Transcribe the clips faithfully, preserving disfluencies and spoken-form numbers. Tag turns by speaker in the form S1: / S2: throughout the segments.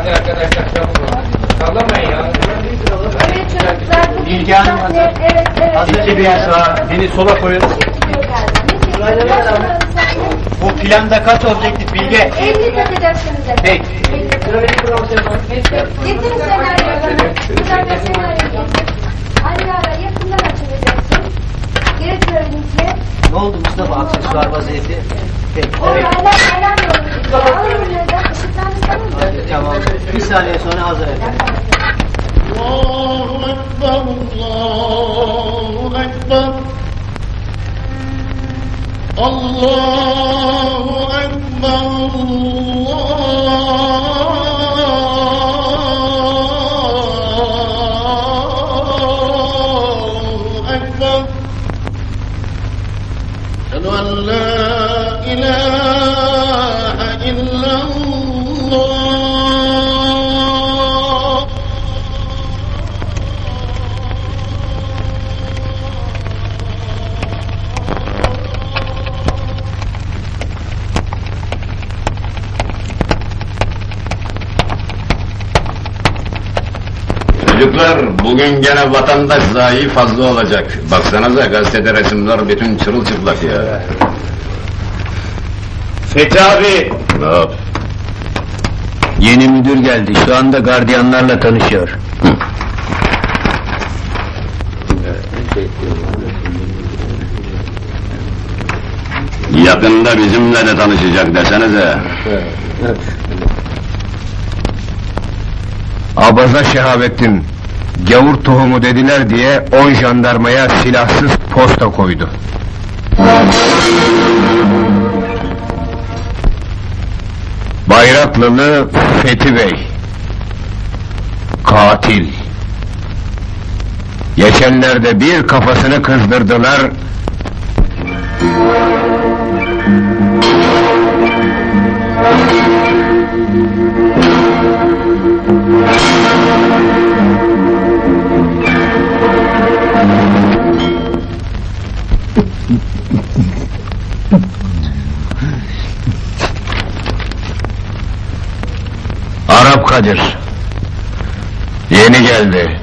S1: Hadi arkadaşlar çabuk. Sallamayın ya.
S2: Evet çocuklar. bu
S3: Bilge Hanım
S2: sahne-
S3: hazır.
S2: Evet evet.
S3: Hazır bir sağa. Beni sola koyun. Bu planda kaç objektif Bilge?
S2: elli takacaksınız efendim.
S3: Peki.
S2: Getirin senaryoyu. Güzel bir senaryo. Ara ara yakından açılacaksın. Getiriyorum linkiye.
S3: Ne oldu Mustafa aksesuar vaziyeti? Peki.
S2: O
S3: Evet.
S2: alarm alarm yolunu. Alın buradan. Işıklandırsanız mı?
S3: Tamam. Bir saniye sonra hazır efendim.
S4: Allahu Ekber, Allahu Ekber. Allahu Ekber, Allahu Ekber. Eşhedü en la ilahe illallah.
S5: Çocuklar, bugün gene vatandaş zayi fazla olacak. Baksanıza gazetede resimler bütün çırılçıplak ya.
S6: Fethi abi,
S5: Ne yap?
S6: yeni müdür geldi. Şu anda gardiyanlarla tanışıyor.
S5: Yakında bizimle de tanışacak desenize.
S6: Abaza Şehabettin, gavur tohumu dediler diye on jandarmaya silahsız posta koydu. Bayraklılı Fethi Bey, katil. Geçenlerde bir kafasını kızdırdılar. Arap Kadir, yeni geldi.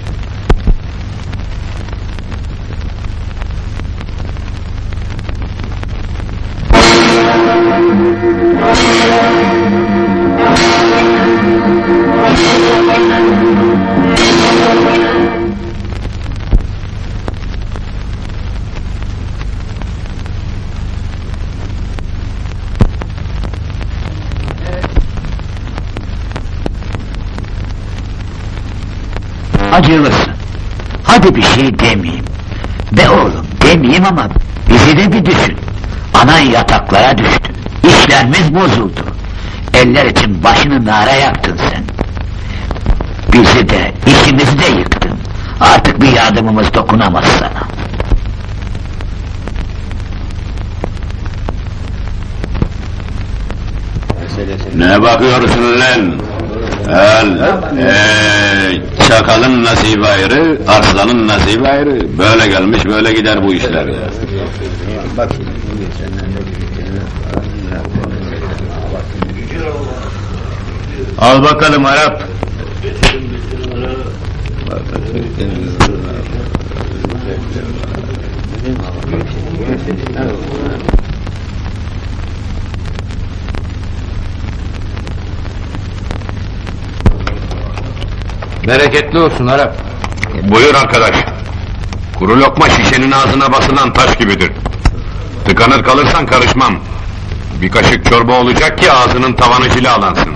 S7: Acılısın. Hadi bir şey demeyeyim. Be oğlum demeyeyim ama bizi de bir düşün. Anan yataklara düştü. İşlerimiz bozuldu. Eller için başını nara yaktın sen. Bizi de işimizi de yıktın. Artık bir yardımımız dokunamaz sana.
S5: Ne bakıyorsun lan? El, ee, çakalın nasibi ayrı, arslanın nasibi ayrı. Böyle gelmiş böyle gider bu işler ya.
S6: Al bakalım Arap.
S1: Bereketli olsun Arap.
S5: Buyur arkadaş. Kuru lokma şişenin ağzına basılan taş gibidir. Tıkanır kalırsan karışmam. Bir kaşık çorba olacak ki ağzının tavanı cilalansın.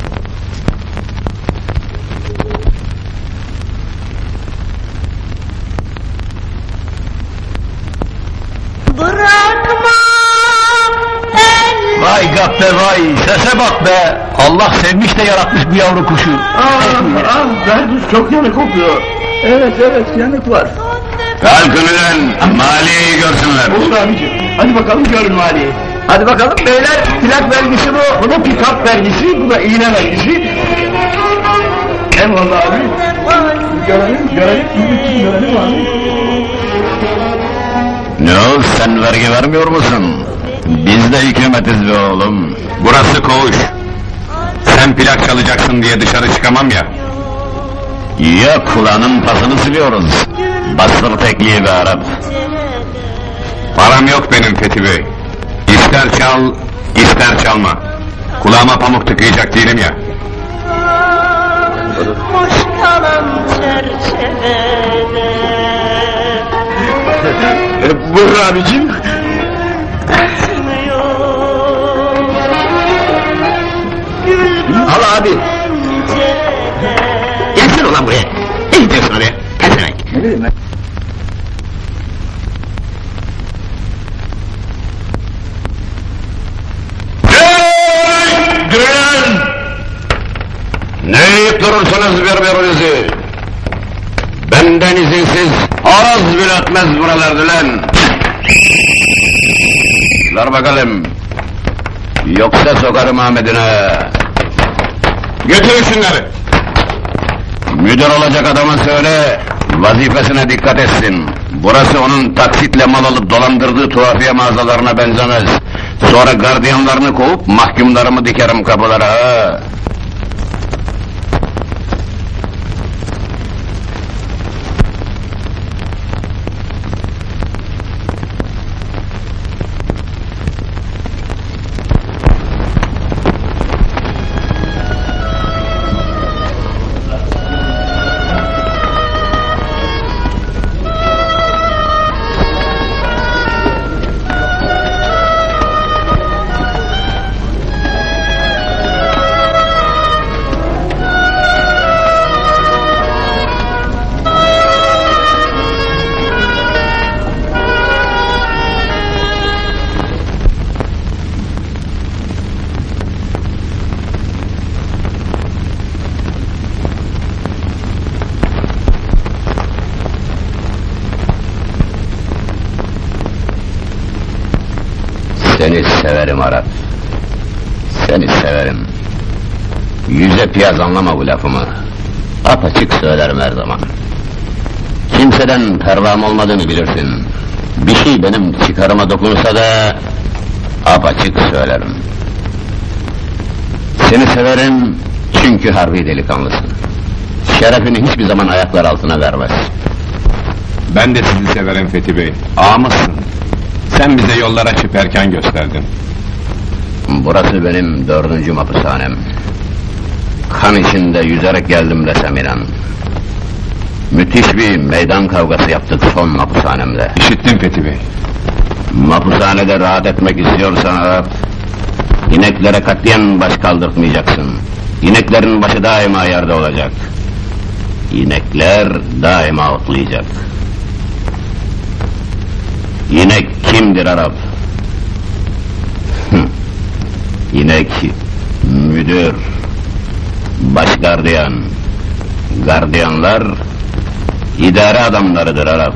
S6: Vay gaffe vay, sese bak be! Allah sevmiş de yaratmış bu yavru kuşu.
S4: Ah, Berdüz çok yanık kokuyor. Evet evet yanık var.
S5: Kalkın ulan, maliyeyi görsünler.
S4: Olur abicim. Hadi bakalım görün maliyi. Hadi bakalım beyler, plak vergisi bu. Bu da pick-up vergisi, bu da iğne vergisi. Eyvallah abi. Görelim, görelim, görelim abi.
S5: Ne o, sen vergi vermiyor musun? Biz de hükümetiz be oğlum. Burası koğuş. Sen plak çalacaksın diye dışarı çıkamam ya.
S7: Ya kulağının pasını siliyoruz. Bastır tekliği be Arap.
S5: Param yok benim Fethi Bey. İster çal, ister çalma. Kulağıma pamuk tıkayacak değilim ya.
S8: Hoş kalan çerçevede.
S4: Buyur abicim. Al abi. Gelsene ulan buraya. Ne gidiyorsun oraya? Gelsene. Ne bileyim ben?
S5: Dön! Ne yiyip durursunuz birbirinizi? Benden izinsiz ağız bile atmaz buralarda lan! Ver bakalım! Yoksa sokarım Ahmet'ine! Götürün şunları! Müdür olacak adama söyle, vazifesine dikkat etsin. Burası onun taksitle mal alıp dolandırdığı tuhafiye mağazalarına benzemez. Sonra gardiyanlarını kovup mahkumlarımı dikerim kapılara ha! Seni severim Arap. Seni severim. Yüze piyaz anlama bu lafımı. Apaçık söylerim her zaman. Kimseden pervam olmadığını bilirsin. Bir şey benim çıkarıma dokunsa da apaçık söylerim. Seni severim çünkü harbi delikanlısın. Şerefini hiçbir zaman ayaklar altına vermez. Ben de sizi severim Fethi Bey. Ağamızsın. Sen bize yollar açıp erken gösterdin.
S7: Burası benim dördüncü hapishanem. Kan içinde yüzerek geldim desem inan. Müthiş bir meydan kavgası yaptık son hapishanemde.
S5: İşittim Fethi Bey.
S7: Hapishanede rahat etmek istiyorsan ineklere katiyen baş kaldırtmayacaksın. İneklerin başı daima yerde olacak. İnekler daima otlayacak. İnek kimdir Arap? İnek müdür, baş gardiyan. Gardiyanlar idare adamlarıdır Arap.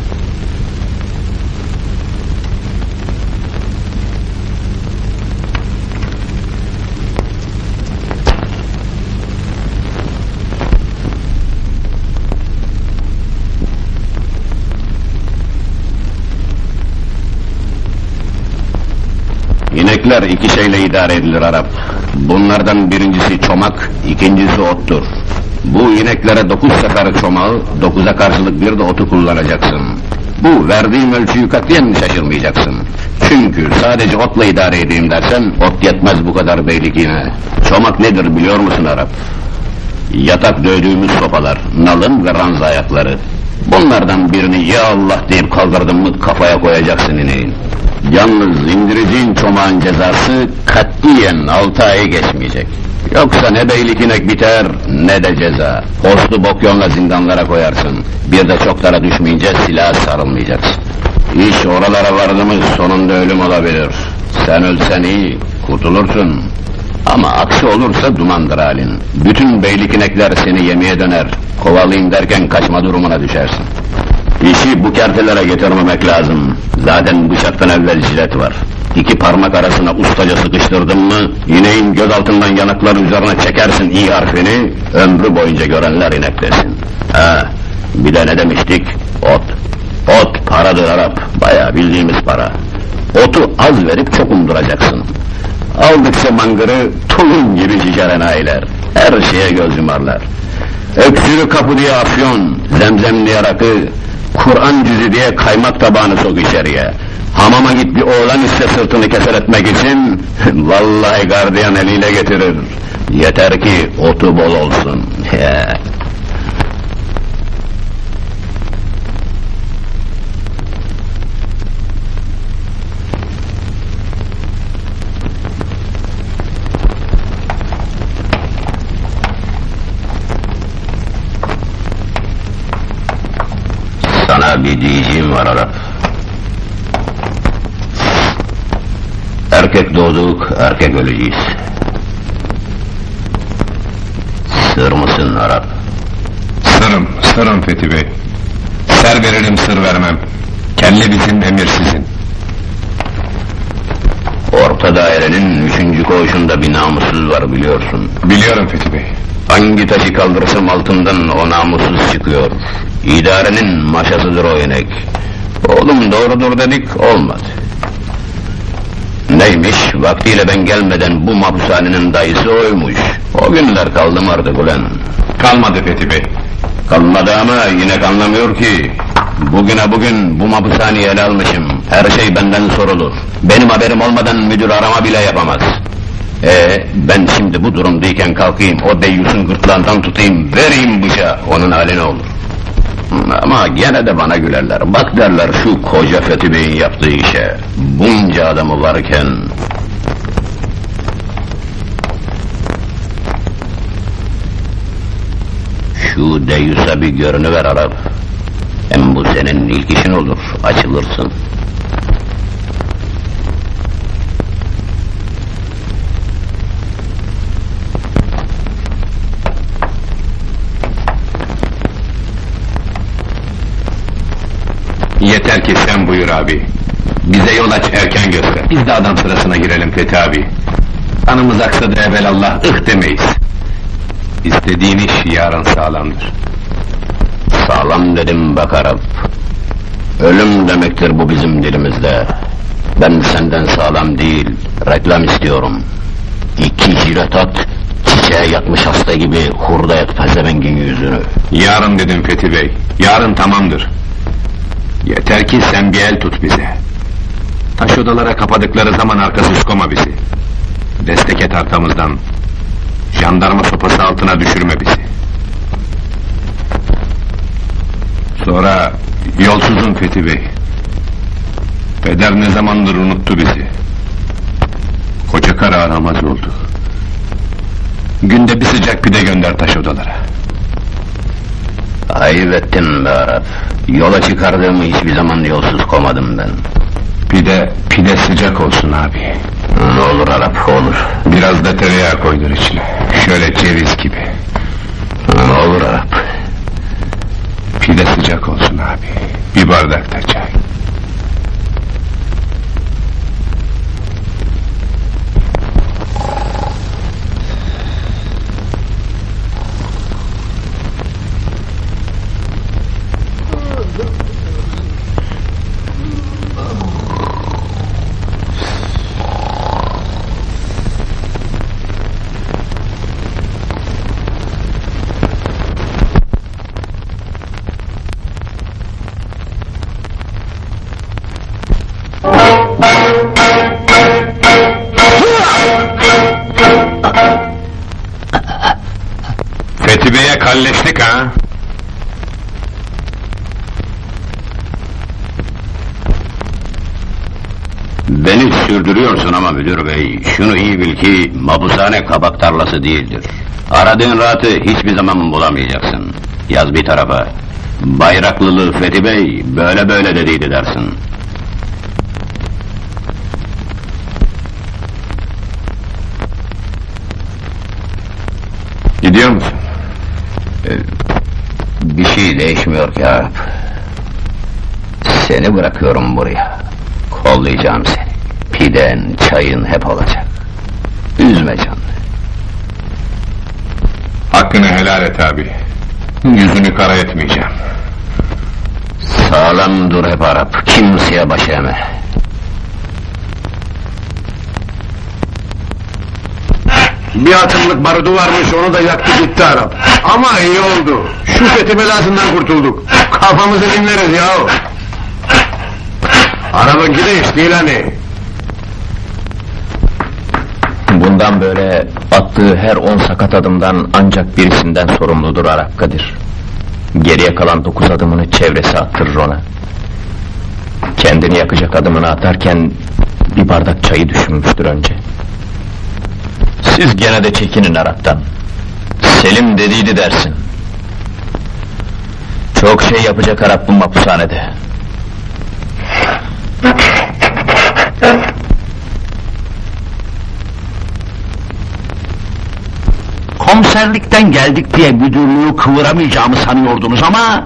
S7: İnekler iki şeyle idare edilir Arap. Bunlardan birincisi çomak, ikincisi ottur. Bu ineklere dokuz sefer çomağı, dokuza karşılık bir de otu kullanacaksın. Bu verdiğim ölçüyü katiyen şaşırmayacaksın. Çünkü sadece otla idare edeyim dersen, ot yetmez bu kadar beylikine. Çomak nedir biliyor musun Arap? Yatak dövdüğümüz sopalar, nalın ve ranza ayakları. Bunlardan birini ya Allah deyip kaldırdın mı kafaya koyacaksın ineğin. Yalnız indireceğin çomağın cezası katiyen altı ayı geçmeyecek. Yoksa ne beylik inek biter ne de ceza. Postu bokyonla zindanlara koyarsın. Bir de çoklara düşmeyince silaha sarılmayacaksın. İş oralara vardı mı sonunda ölüm olabilir. Sen ölsen iyi, kurtulursun. Ama aksi olursa dumandır halin. Bütün beylik inekler seni yemeye döner. Kovalayayım derken kaçma durumuna düşersin. İşi bu kertelere getirmemek lazım. Zaten bıçaktan evvel jilet var. İki parmak arasına ustaca sıkıştırdın mı, ineğin göz altından yanakların üzerine çekersin i harfini, ömrü boyunca görenler inek desin. Ha, bir de ne demiştik? Ot. Ot paradır Arap, bayağı bildiğimiz para. Otu az verip çok umduracaksın.
S5: Aldıkça mangırı tulum gibi şişer enayiler. Her şeye göz yumarlar. Öksürü kapı diye afyon, zemzem diye rakı, Kur'an cüzü diye kaymak tabağını sok içeriye. Hamama git bir oğlan iste sırtını keser etmek için, vallahi gardiyan eliyle getirir. Yeter ki otu bol olsun. Sana bir diyeceğim var Arap. Erkek doğduk, erkek öleceğiz. Sır mısın Arap?
S6: Sırım, sırım Fethi Bey. Ser veririm, sır vermem. Kelle bizim, emir sizin.
S5: Orta dairenin üçüncü koğuşunda bir namussuz var biliyorsun.
S6: Biliyorum Fethi Bey.
S5: Hangi taşı kaldırırsam altından o namussuz çıkıyor. İdarenin maşasıdır o inek. Oğlum doğrudur dedik, olmadı. Neymiş, vaktiyle ben gelmeden bu mahpushanenin dayısı oymuş. O günler kaldım artık ulan.
S6: Kalmadı Fethi Bey.
S5: Kalmadı ama yine anlamıyor ki. Bugüne bugün bu mahpushaneyi ele almışım. Her şey benden sorulur. Benim haberim olmadan müdür arama bile yapamaz. Ee, ben şimdi bu durumdayken kalkayım, o deyyusun gırtlağından tutayım, vereyim bıçağı, onun hali ne olur? Ama gene de bana gülerler, bak derler şu koca Fethi Bey'in yaptığı işe, bunca adamı varken... Şu deyyusa bir görünüver Arap, hem bu senin ilk işin olur, açılırsın.
S6: Yeter ki sen buyur abi. Bize yol aç, erken göster. Biz de adam sırasına girelim Fethi abi. Kanımız aksa da evelallah ıh demeyiz. İstediğin iş yarın sağlamdır.
S5: Sağlam dedim bak Arap. Ölüm demektir bu bizim dilimizde. Ben senden sağlam değil, reklam istiyorum. İki jilet at, çiçeğe yatmış hasta gibi hurda et pezevengin yüzünü.
S6: Yarın dedim Fethi Bey, yarın tamamdır. Yeter ki sen bir el tut bize. Taş odalara kapadıkları zaman arkasız koma bizi. Destek et arkamızdan. Jandarma sopası altına düşürme bizi. Sonra yolsuzun Fethi Bey. Peder ne zamandır unuttu bizi. Koca karı aramaz oldu. Günde bir sıcak pide gönder taş odalara.
S5: Ayıp ettin be Arap. Yola çıkardığımı hiçbir zaman yolsuz komadım ben.
S6: Pide, pide sıcak olsun abi.
S5: Ne olur Arap, olur.
S6: Biraz da tereyağı koydur içine. Şöyle ceviz gibi.
S5: Ne olur Arap.
S6: Pide sıcak olsun abi. Bir bardak da çay. Fethi Bey'e kalleştik ha?
S5: Beni sürdürüyorsun ama müdür bey, şunu iyi bil ki mahpushane kabak tarlası değildir. Aradığın rahatı hiçbir zaman bulamayacaksın. Yaz bir tarafa. Bayraklılı Fethi Bey böyle böyle dediydi dersin.
S6: Gidiyor musun?
S5: Ee, bir şey değişmiyor ki Arap. Seni bırakıyorum buraya. Kollayacağım seni. Piden, çayın hep olacak. Üzme canını.
S6: Hakkını helal et abi. Yüzünü kara etmeyeceğim.
S5: Sağlam dur hep Arap. Kimseye baş eğme. Bir atımlık barudu varmış, onu da yaktı gitti Arap. Ama iyi oldu. Şu fethi belasından kurtulduk. Kafamızı dinleriz ya. Arabınki de iş değil hani.
S6: Bundan böyle attığı her on sakat adımdan ancak birisinden sorumludur Arap Kadir. Geriye kalan dokuz adımını çevresi attırır ona. Kendini yakacak adımını atarken bir bardak çayı düşünmüştür önce. Siz gene de çekinin Arap'tan. Selim dediydi dersin. Çok şey yapacak Arap bu mapushanede.
S7: Komiserlikten geldik diye müdürlüğü kıvıramayacağımı sanıyordunuz ama...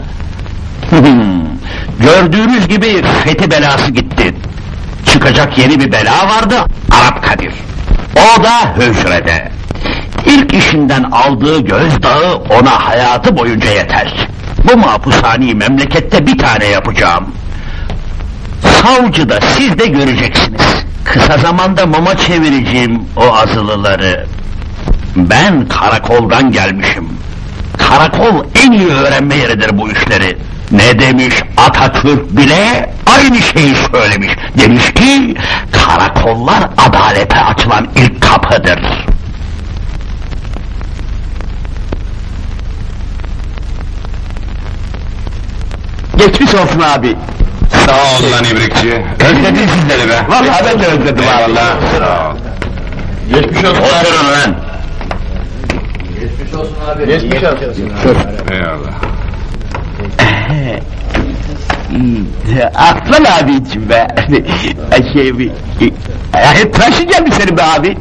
S7: gördüğünüz gibi fethi belası gitti. Çıkacak yeni bir bela vardı, Arap Kadir. O da hücrede. İlk işinden aldığı gözdağı ona hayatı boyunca yeter. Bu mahpushaneyi memlekette bir tane yapacağım. Savcı da siz de göreceksiniz. Kısa zamanda mama çevireceğim o azılıları. Ben karakoldan gelmişim. Karakol en iyi öğrenme yeridir bu işleri. Ne demiş Atatürk bile aynı şeyi söylemiş. Demiş ki karakollar adalete açılan ilk kapıdır.
S4: Geçmiş olsun abi.
S5: Sağ ol lan ibrikçi. Özledin sizleri be.
S4: Vallahi ben de özledim abi.
S5: Eyvallah. Sağ ol.
S6: Geçmiş olsun. Oturun lan.
S1: Geçmiş olsun abi.
S4: Geçmiş olsun.
S5: Eyvallah.
S7: Aslan abiciğim be. Şey bir... Hep tıraşın gelmiş senin be abi.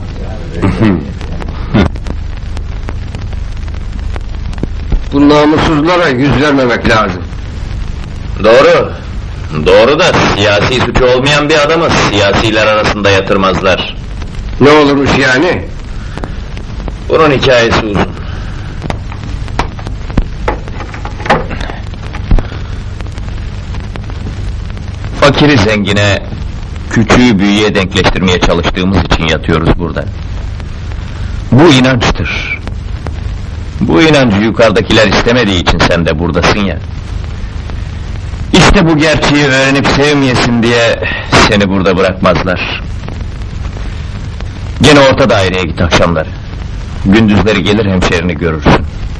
S5: Bu namussuzlara yüz vermemek lazım.
S6: Doğru. Doğru da siyasi suçu olmayan bir adamı siyasiler arasında yatırmazlar.
S5: Ne olurmuş yani?
S6: Bunun hikayesi uzun. Fakiri zengine, küçüğü büyüğe denkleştirmeye çalıştığımız için yatıyoruz burada. Bu inançtır. Bu inancı yukarıdakiler istemediği için sen de buradasın ya. İşte bu gerçeği öğrenip sevmeyesin diye seni burada bırakmazlar. Gene orta daireye git akşamları. Gündüzleri gelir hemşerini görürsün.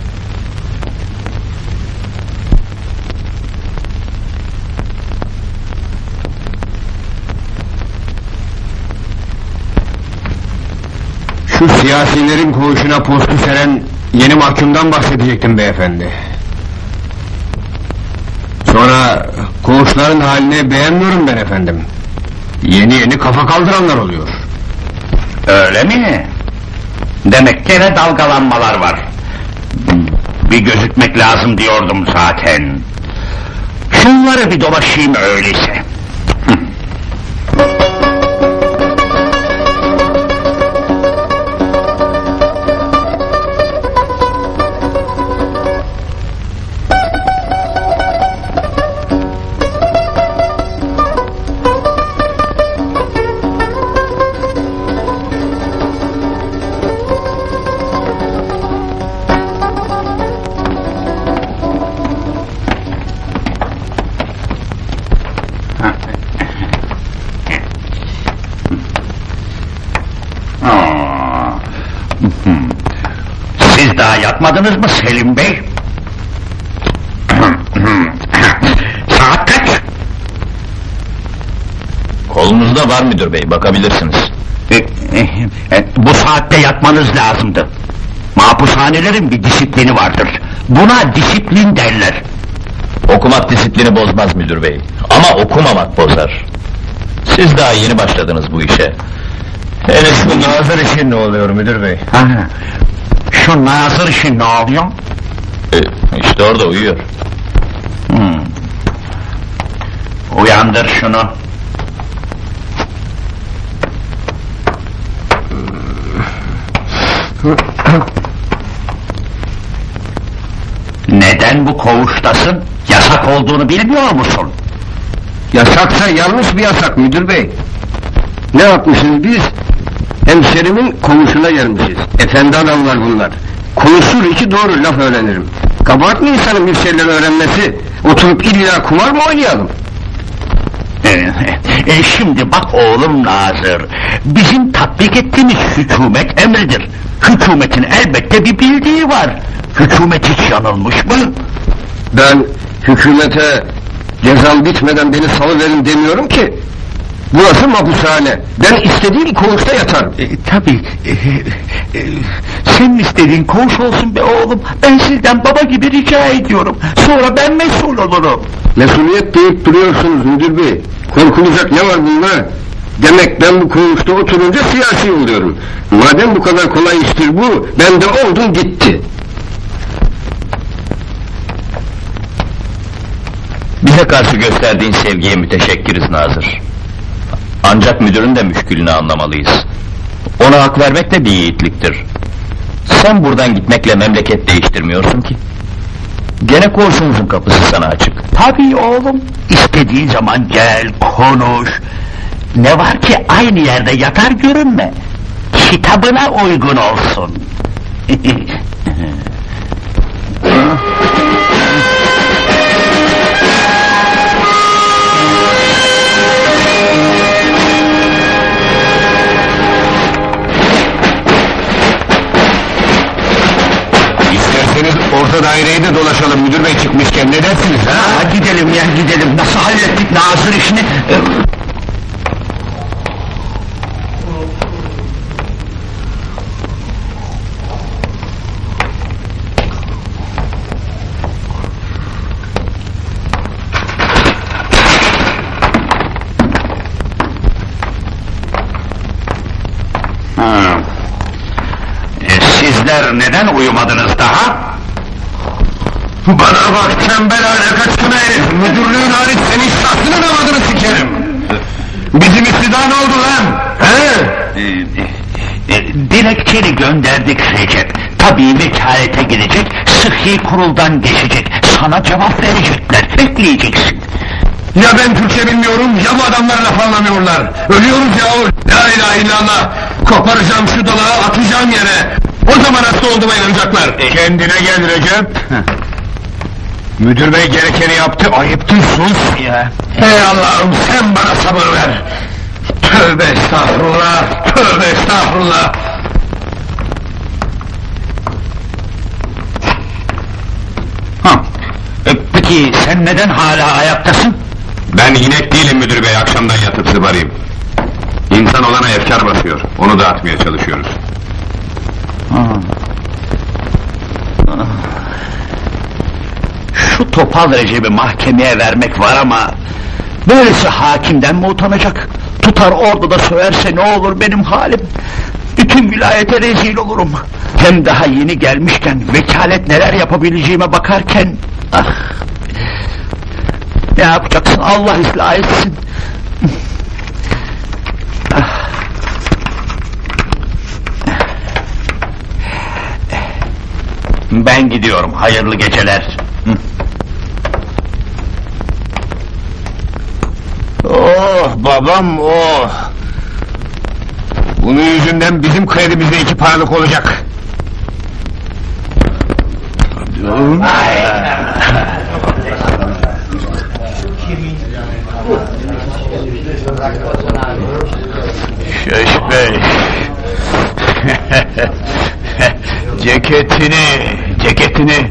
S5: Şu siyasilerin koğuşuna postu seren yeni mahkumdan bahsedecektim beyefendi. Sonra koğuşların halini beğenmiyorum ben efendim. Yeni yeni kafa kaldıranlar oluyor.
S7: Öyle mi? Demek gene dalgalanmalar var. Bir gözükmek lazım diyordum zaten. Şunları bir dolaşayım öyleyse. Siz daha yatmadınız mı Selim Bey? Saat kaç?
S6: Kolunuzda var müdür bey, bakabilirsiniz.
S7: E, e, e, bu saatte yatmanız lazımdı. Mahpushanelerin bir disiplini vardır. Buna disiplin derler.
S6: Okumak disiplini bozmaz müdür bey. Ama okumamak bozar. Siz daha yeni başladınız bu işe. Henüz bu
S5: Nazır işin ne oluyor müdür bey?
S7: Ha, şu Nazır işi ne oluyor?
S6: E, işte orada uyuyor.
S7: Hmm. Uyandır şunu. Neden bu koğuştasın? Yasak olduğunu bilmiyor musun?
S5: Yasaksa yanlış bir yasak müdür bey. Ne yapmışız biz?
S4: Hemşerimin komşuna gelmişiz. Efendi adamlar bunlar. Konuşur iki doğru laf öğrenirim. Kabahat mı insanın bir şeyler öğrenmesi? Oturup illa kumar mı oynayalım?
S7: E, şimdi bak oğlum Nazır, bizim tatbik ettiğimiz hükümet emridir. Hükümetin elbette bir bildiği var. Hükümet hiç yanılmış mı?
S4: Ben hükümete cezam bitmeden beni salıverin demiyorum ki. Burası mapushane. Ben istediğim koğuşta yatarım.
S7: E, tabii. E, e, senin istediğin koğuş olsun be oğlum. Ben sizden baba gibi rica ediyorum. Sonra ben mesul olurum.
S4: Mesuliyet deyip duruyorsunuz müdür bey. Korkulacak ne var bunda? Demek ben bu koğuşta oturunca siyasi oluyorum. Madem bu kadar kolay iştir bu, ben de oldum gitti.
S5: Bize karşı gösterdiğin sevgiye müteşekkiriz Nazır. Ancak müdürün de müşkülünü anlamalıyız. Ona hak vermek de bir yiğitliktir. Sen buradan gitmekle memleket değiştirmiyorsun ki. Gene koğuşumuzun kapısı sana açık.
S7: Tabii oğlum. İstediğin zaman gel, konuş. Ne var ki aynı yerde yatar görünme. Kitabına uygun olsun.
S5: İsterseniz orta daireyi de dolaşalım müdür bey çıkmışken, ne dersiniz ha?
S7: Ha, gidelim ya gidelim. Nasıl hallettik Nazır işini? Sizler neden uyumadınız daha?
S5: Bana bak tembel hale kaçkın herif! Müdürlüğün hariç senin şahsının avadını sikerim! Bizim istida ne oldu lan? He?
S7: E, e, dilekçeni gönderdik Recep. Tabii vekalete gidecek, sıhhi kuruldan geçecek. Sana cevap verecekler, bekleyeceksin.
S5: Ya ben Türkçe bilmiyorum, ya bu adamlar laf anlamıyorlar. Ölüyoruz yahu! La ilahe illallah! Koparacağım şu dalağı, atacağım yere! O zaman hasta olduğuma inanacaklar! Kendine gel Recep! Müdür bey gerekeni yaptı, ayıptır, sus!
S7: Ya.
S5: Ey Allah'ım sen bana sabır ver! Tövbe estağfurullah! Tövbe estağfurullah!
S7: Ha. E, peki sen neden hala ayaktasın?
S6: Ben inek değilim müdür bey, akşamdan yatıp zıbarayım. İnsan olana efkar basıyor, onu dağıtmaya çalışıyoruz.
S7: Ha. Şu topal Recep'i mahkemeye vermek var ama... böylesi hakimden mi utanacak? Tutar orada da söverse ne olur benim halim? Bütün vilayete rezil olurum. Hem daha yeni gelmişken, vekalet neler yapabileceğime bakarken... Ah! Ne yapacaksın, Allah ıslah etsin. Ah! Ben gidiyorum, hayırlı geceler.
S5: Oh babam oh! Bunun yüzünden bizim kredimizde iki paralık olacak.
S7: Şeş Bey! Ceketini, ceketini!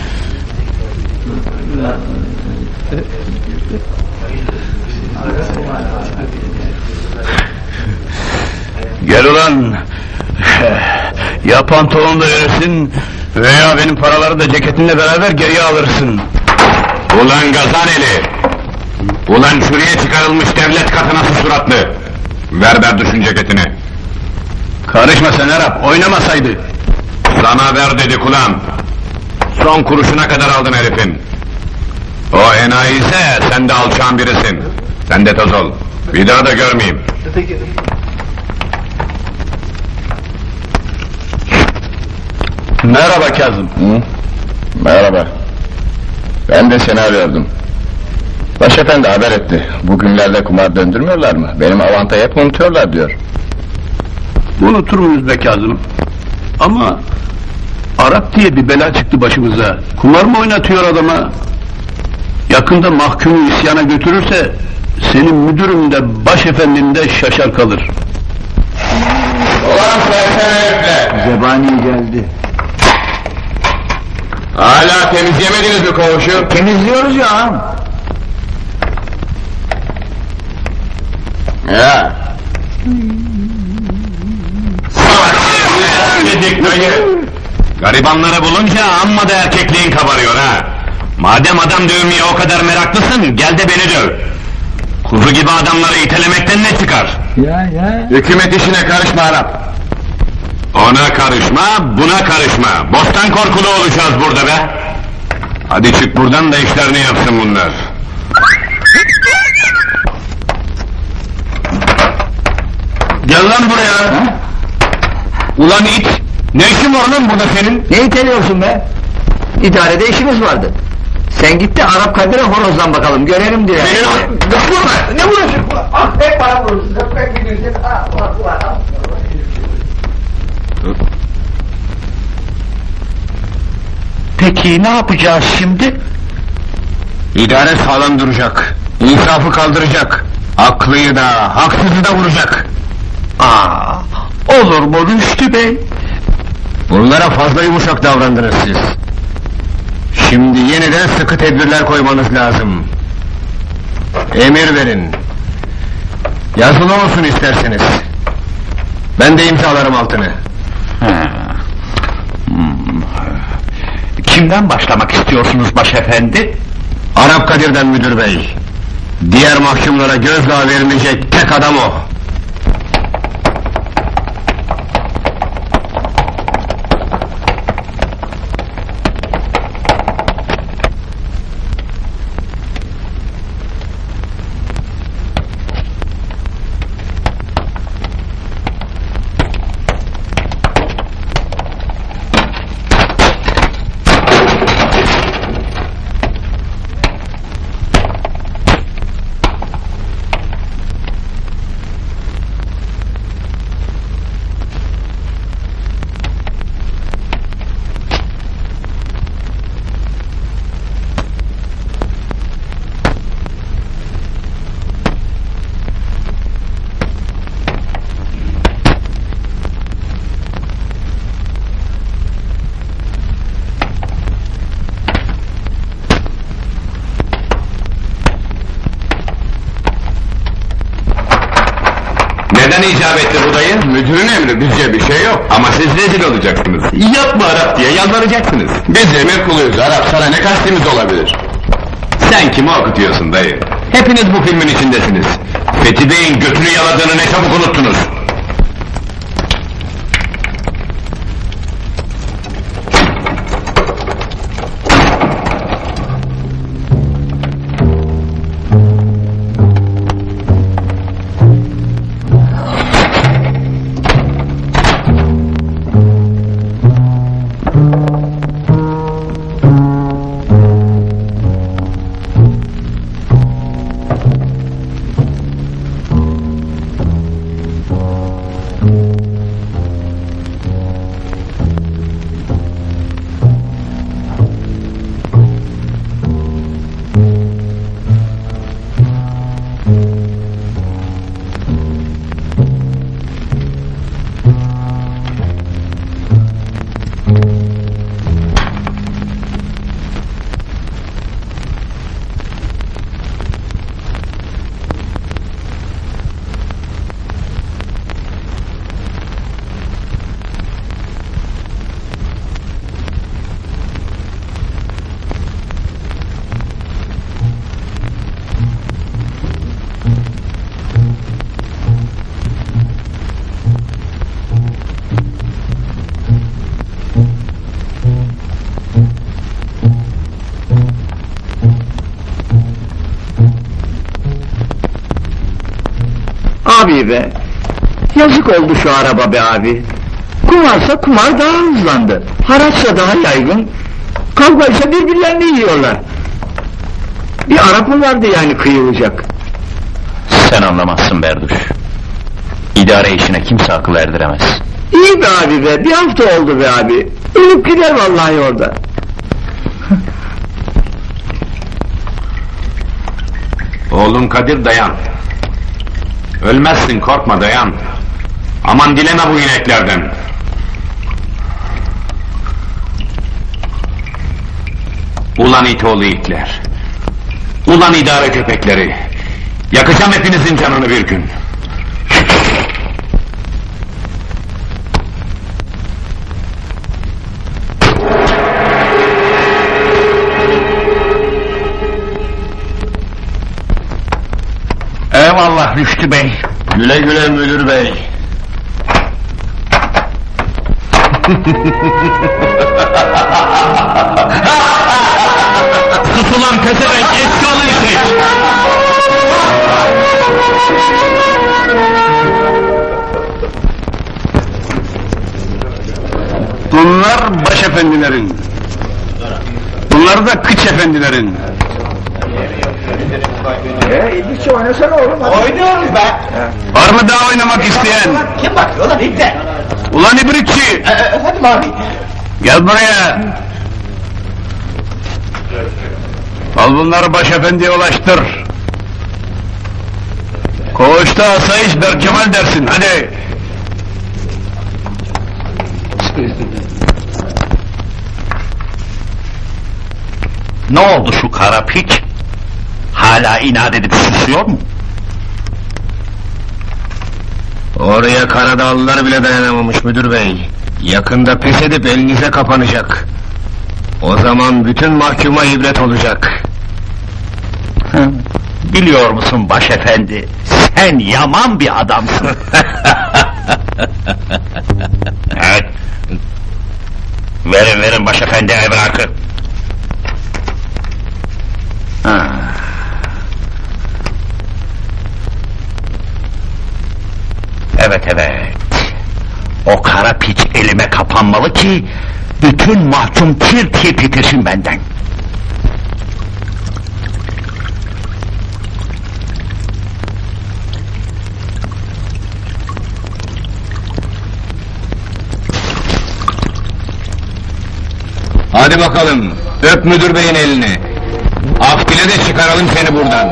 S7: Gel ulan! Ya pantolonu da verirsin, veya benim paraları da ceketinle beraber geriye alırsın.
S6: Ulan Gazaneli! Ulan şuraya çıkarılmış devlet katınası suratlı! Ver berduşun ceketini!
S7: Karışma sen Arap, oynamasaydı!
S6: Sana ver dedik ulan! Son kuruşuna kadar aldın herifin! O enayi ise sen de alçağın birisin! Sen de toz ol! Bir daha da görmeyeyim!
S7: Merhaba Kazım.
S5: Hı? Merhaba. Ben de seni arıyordum. Başefendi haber etti. Bugünlerde kumar döndürmüyorlar mı? Benim avantayı hep unutuyorlar diyor.
S9: Unutur muyuz be Kazım? Ama Arap diye bir bela çıktı başımıza. Kumar mı oynatıyor adama? Yakında mahkumu isyana götürürse senin müdürün de başefendin de şaşar kalır.
S5: Ulan sersem herifler!
S3: Zebani geldi.
S5: Hala temizleyemediniz mi koğuşu?
S3: Temizliyoruz ya ağam.
S5: Ya! Dedik dayı!
S6: Garibanları bulunca amma da erkekliğin kabarıyor ha! Madem adam dövmeye o kadar meraklısın, gel de beni döv! Kuzu gibi adamları itelemekten ne çıkar?
S3: Ya ya.
S5: Hükümet işine karışma Arap!
S6: Ona karışma, buna karışma! Bostan korkulu olacağız burada be! Hadi çık buradan da işlerini yapsın bunlar!
S5: Gel lan buraya!
S3: Ha?
S5: Ulan it! Ne işin var lan burada senin?
S3: Ne iteliyorsun be? İdarede işimiz vardı. Sen git de Arap Kadir'e horozdan bakalım, görelim diye.
S5: Senin o... Vurma! Ne vuruyorsun?
S1: Ah hep bana vurursun. Hep ben gidiyorsun. Ah ulan ulan. ah.
S7: Peki ne yapacağız şimdi?
S5: İdare sağlam duracak. İnsafı kaldıracak. Haklıyı da, haksızı da vuracak.
S7: Aa, olur mu Rüştü Bey?
S5: Bunlara fazla yumuşak davrandınız siz. Şimdi yeniden sıkı tedbirler koymanız lazım. Emir verin. Yazılı olsun isterseniz. Ben de imzalarım altını.
S7: Hmm. Kimden başlamak istiyorsunuz başefendi?
S5: Arap Kadir'den müdür bey. Diğer mahkumlara gözdağı verilecek tek adam o.
S6: Neden icap etti bu dayı?
S5: Müdürün emri, bizce bir şey yok.
S6: Ama siz rezil olacaksınız. Yapma Arap diye yalvaracaksınız.
S5: Biz emir kuluyuz Arap, sana ne kastimiz olabilir?
S6: Sen kimi okutuyorsun dayı? Hepiniz bu filmin içindesiniz. Fethi Bey'in götünü yaladığını ne çabuk unuttunuz.
S7: Abi be! Yazık oldu şu araba be abi! Kumarsa kumar daha hızlandı, haraçsa daha yaygın, kavgaysa birbirlerini yiyorlar. Bir Arap mı vardı yani kıyılacak?
S6: Sen anlamazsın Berduş.
S5: İdare işine kimse akıl erdiremez.
S3: İyi be abi be, bir hafta oldu be abi. Ölüp gider vallahi orada.
S6: Oğlum Kadir dayan. Ölmezsin, korkma, dayan. Aman dileme bu ineklerden. Ulan itoğlu itler. Ulan idare köpekleri. Yakacağım hepinizin canını bir gün.
S5: Eyvallah Rüştü Bey. Güle güle müdür bey.
S6: Sus ulan pezevenk, eski alın işi!
S9: Bunlar başefendilerin. Bunlar da kıç efendilerin.
S1: Ee, İbrikçi oynasana oğlum. Oynuyoruz be.
S9: Var mı daha oynamak isteyen?
S1: Kim bakıyor lan İbne?
S9: Ulan ibrikçi!
S1: Ee, efendim abi.
S9: Gel buraya! Al bunları başefendiye ulaştır. Koğuşta asayiş Berkemal dersin, hadi!
S5: Ne oldu şu kara piç? Hala inat edip susuyor mu?
S4: Oraya Karadağlılar bile dayanamamış müdür bey. Yakında pes edip elinize kapanacak. O zaman bütün mahkuma ibret olacak.
S5: Biliyor musun başefendi, sen yaman bir adamsın. Evet. Verin verin başefendi evrakı. Ha. Evet evet. O kara piç elime kapanmalı ki bütün mahkum tir tir titresin benden.
S4: Hadi bakalım, öp müdür beyin elini. Af dile de çıkaralım seni buradan.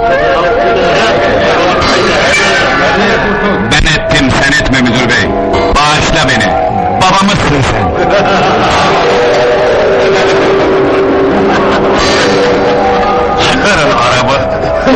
S4: Ben ettim, sen etme müdür bey. Bağışla beni. Babamızsın sen.
S5: Çıkarın araba.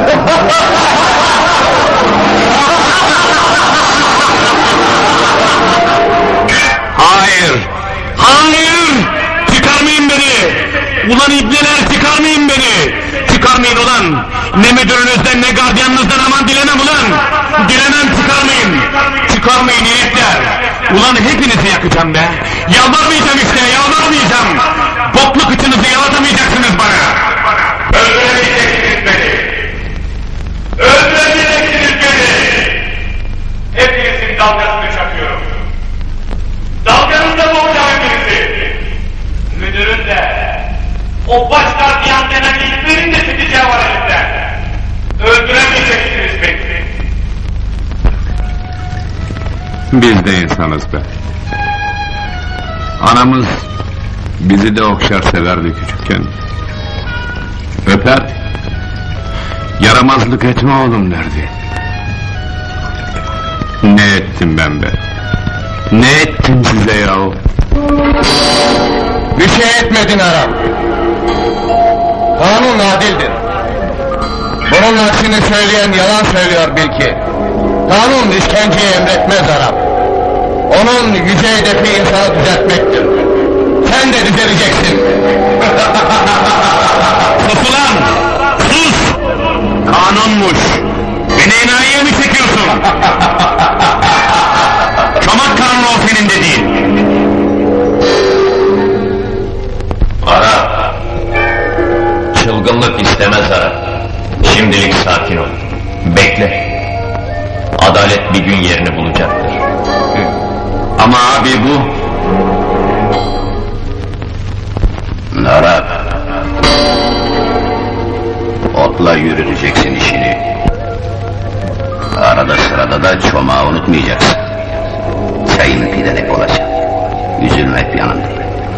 S6: Hayır! Hayır! Çıkarmayın beni! Ulan ibneler çıkarmayın beni! Çıkarmayın ulan! Ne müdürünüzden ne gardiyanınızdan aman dilemem ulan! Dilemem çıkarmayın! Çıkarmayın inekler! Ulan hepinizi yakacağım be! Yalvarmayacağım işte, yalvarmayacağım! Bokluk içinizi yalatamayacaksınız bana! Öldüremeyeceksiniz beni! Öldüremeyeceksiniz beni! Hepinizin dalgasını çakıyorum! Dalganızda boğacağım hepinizi! Müdürün de, o baş gardiyan denen ilklerin de çıkacağı var elimden! Öldüremeyeceksiniz beni! Biz de insanız be! Anamız bizi de okşar severdi küçükken. Öper, yaramazlık etme oğlum derdi. Ne ettim ben be? Ne ettim size yahu?
S4: Bir şey etmedin Arap. Kanun adildir. Bunun aksini söyleyen yalan söylüyor bil ki. Kanun işkenceyi emretmez Arap. Onun yüce hedefi insanı düzeltmektir. Sen de düzeleceksin.
S6: Sus ulan! Sus! Kanunmuş! Beni enayiye mi çekiyorsun? Çomak kanunu o senin dediğin!
S5: Ara. Çılgınlık istemez ara. Şimdilik sakin ol. Bekle. Adalet bir gün yerini bulacaktır.
S6: Ama abi bu...
S5: Lara. Otla yürüteceksin işini. Ara. Arada sırada da çomağı unutmayacaksın. Çayını pidenek olacak. Üzülme, hep yanında.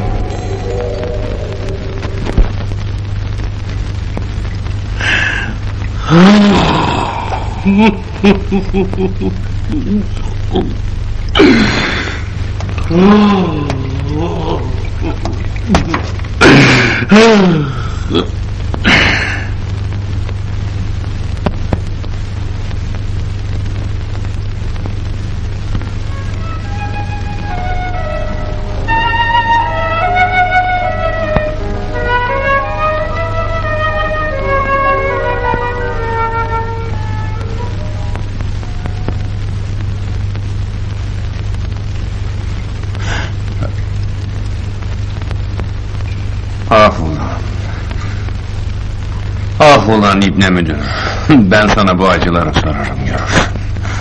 S6: Ah ulan! Ah ulan İbne müdür! Ben sana bu acıları sorarım, görürsün.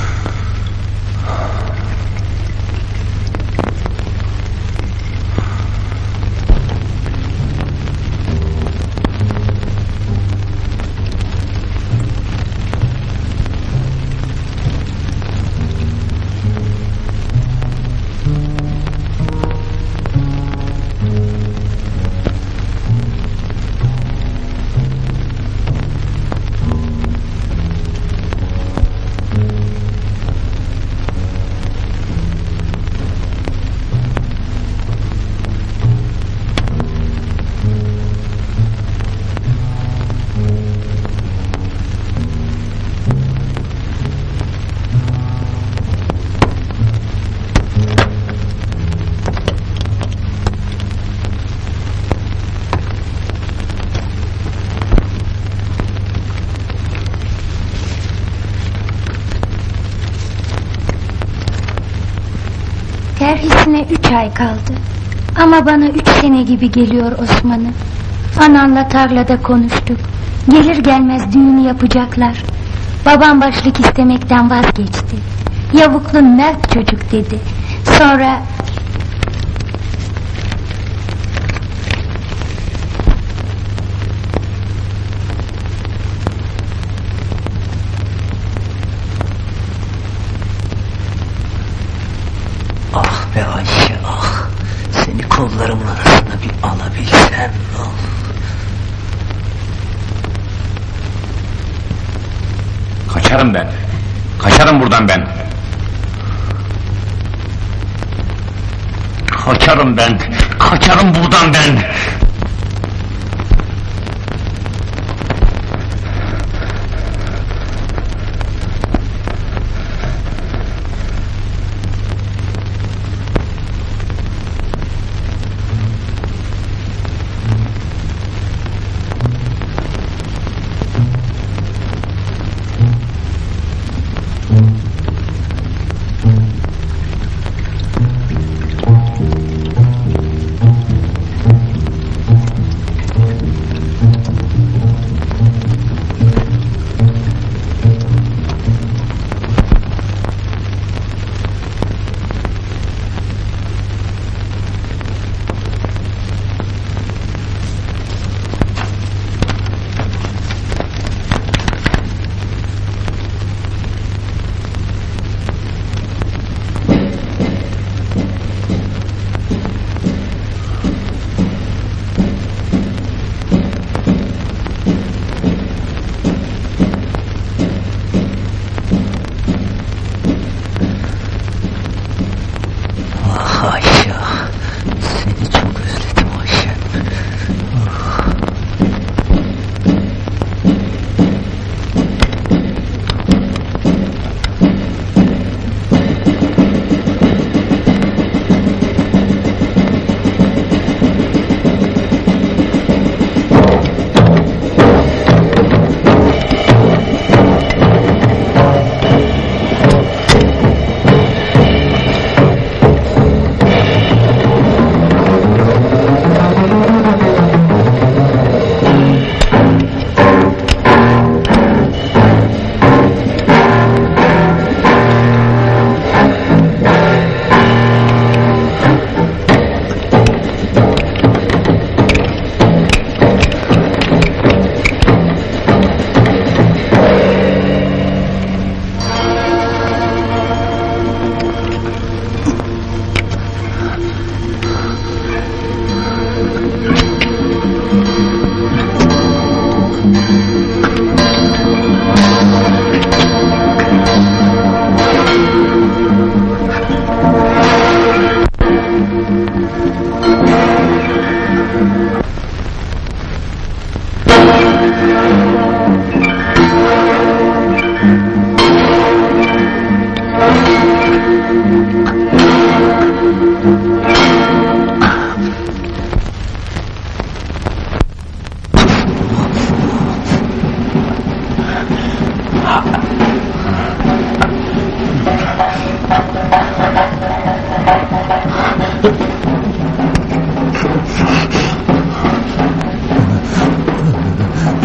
S2: Terhisine üç ay kaldı. Ama bana üç sene gibi geliyor Osman'ım. Ananla tarlada konuştuk. Gelir gelmez düğünü yapacaklar. Babam başlık istemekten vazgeçti. Yavuklu mert çocuk dedi. Sonra...
S7: Ah be Ayşe, ah! Seni kollarımın arasına bir alabilsem. Oh.
S6: Kaçarım ben! Kaçarım buradan ben! Kaçarım ben! Kaçarım buradan ben!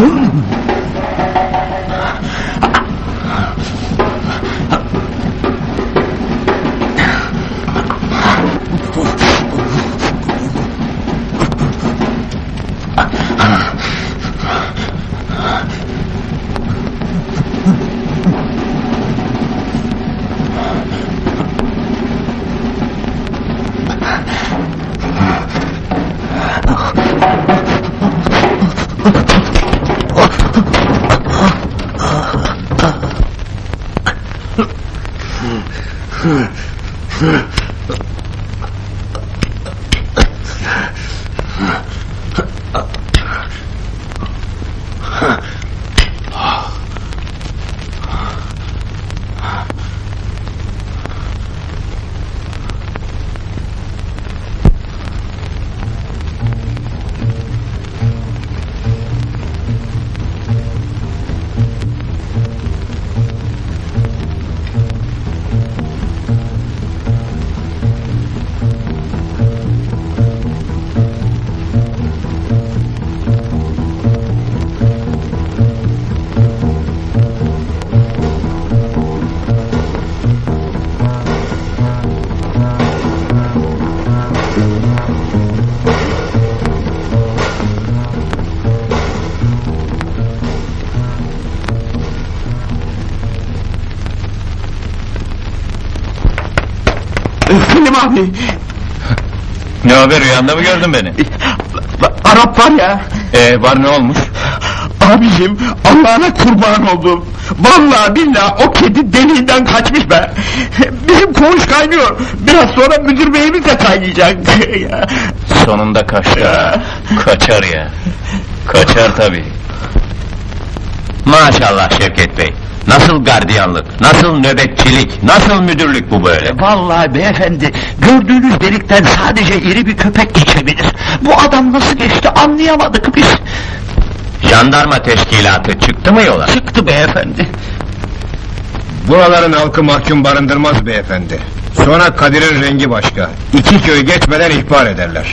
S9: Selim abi!
S6: Ne haber, rüyanda mı gördün beni?
S9: Arap var ya!
S6: Ee, var ne olmuş?
S9: Abicim, Allah'ına kurban oldum! Vallahi billahi o kedi deliğinden kaçmış be! Bizim koğuş kaynıyor! Biraz sonra müdür beyimiz de kaynayacak!
S6: Sonunda kaçtı. Kaçar ya. Kaçar tabii. Maşallah Şevket Bey. Nasıl gardiyanlık, nasıl nöbetçilik, nasıl müdürlük bu böyle?
S7: Vallahi beyefendi, gördüğünüz delikten sadece iri bir köpek geçebilir. Bu adam nasıl geçti anlayamadık biz.
S6: Jandarma teşkilatı çıktı mı yola?
S7: Çıktı beyefendi.
S10: Buraların halkı mahkum barındırmaz beyefendi. Sonra Kadir'in rengi başka. İki köy geçmeden ihbar ederler.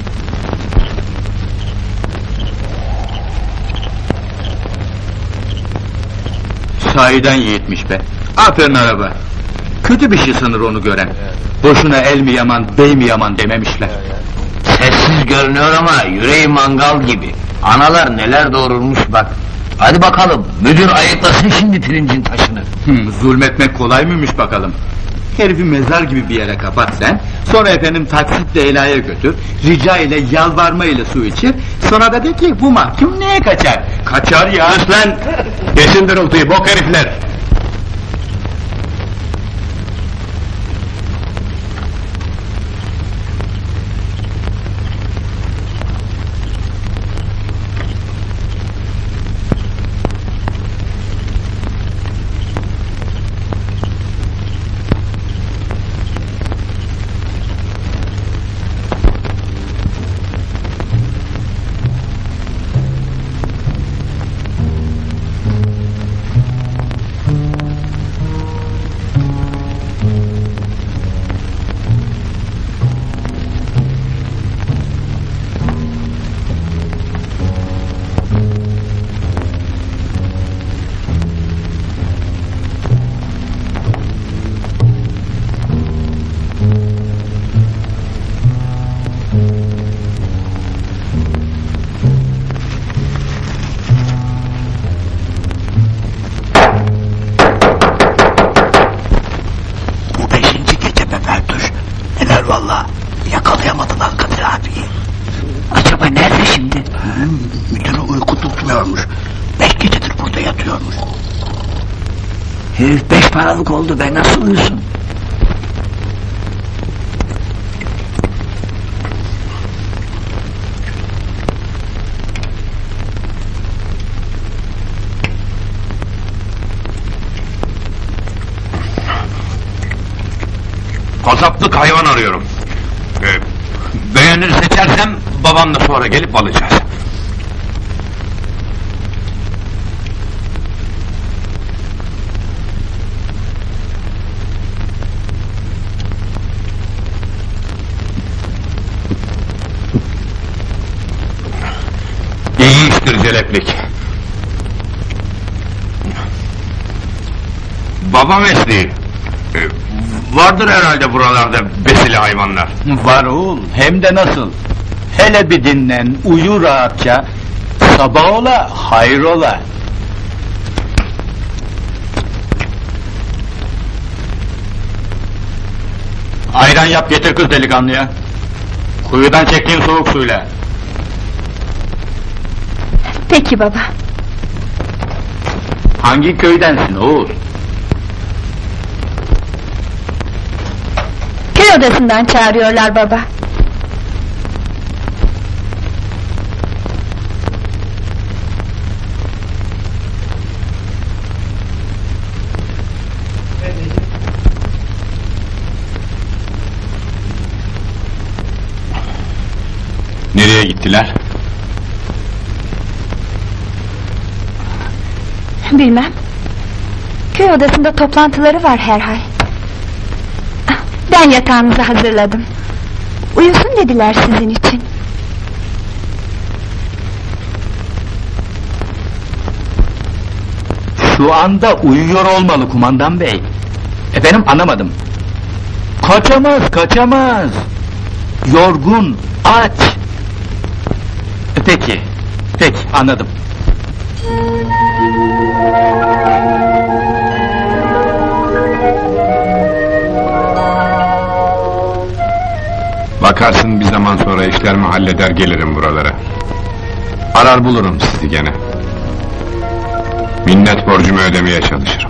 S11: Sahiden yiğitmiş be. Aferin araba. Kötü bir şey sanır onu gören. Boşuna el mi yaman, bey mi yaman dememişler.
S3: Sessiz görünüyor ama yüreği mangal gibi. Analar neler doğurmuş bak. Hadi bakalım, müdür ayıklasın şimdi pirincin taşını.
S11: Hmm, zulmetmek kolay mıymış bakalım. Herifi mezar gibi bir yere kapat sen. Sonra efendim taksitle Leyla'ya götür. Rica ile yalvarma ile su içir. Sonra da de ki bu mahkum neye kaçar? Kaçar ya.
S6: Sus lan! Kesin dırıltıyı, bok herifler!
S7: Vallahi yakalayamadılar Kadir abiyi. Acaba nerede şimdi? Hmm, müdürü uyku tutmuyormuş. Beş gecedir burada yatıyormuş. Herif beş paralık oldu be, nasıl uyusun?
S6: Kasaplık hayvan arıyorum. Ee, beğenir seçersem babamla sonra gelip alacağız. İyi iştir celeplik. baba mesleği. Ee, vardır herhalde buralarda besili hayvanlar.
S11: Var oğul, hem de nasıl? Hele bir dinlen, uyu rahatça. Sabah ola, hayır ola. Ayran yap getir kız delikanlıya. Kuyudan çektiğin soğuk suyla.
S2: Peki baba.
S11: Hangi köydensin oğul?
S2: Köy odasından çağırıyorlar baba.
S6: Nereye gittiler?
S2: Bilmem. Köy odasında toplantıları var herhal. Ben yatağınızı hazırladım. Uyusun dediler sizin için.
S11: Şu anda uyuyor olmalı kumandan bey. Efendim anlamadım. Kaçamaz, kaçamaz. Yorgun, aç. Peki, peki anladım.
S6: Bakarsın bir zaman sonra işlerimi halleder gelirim buralara. Arar bulurum sizi gene. Minnet borcumu ödemeye çalışırım.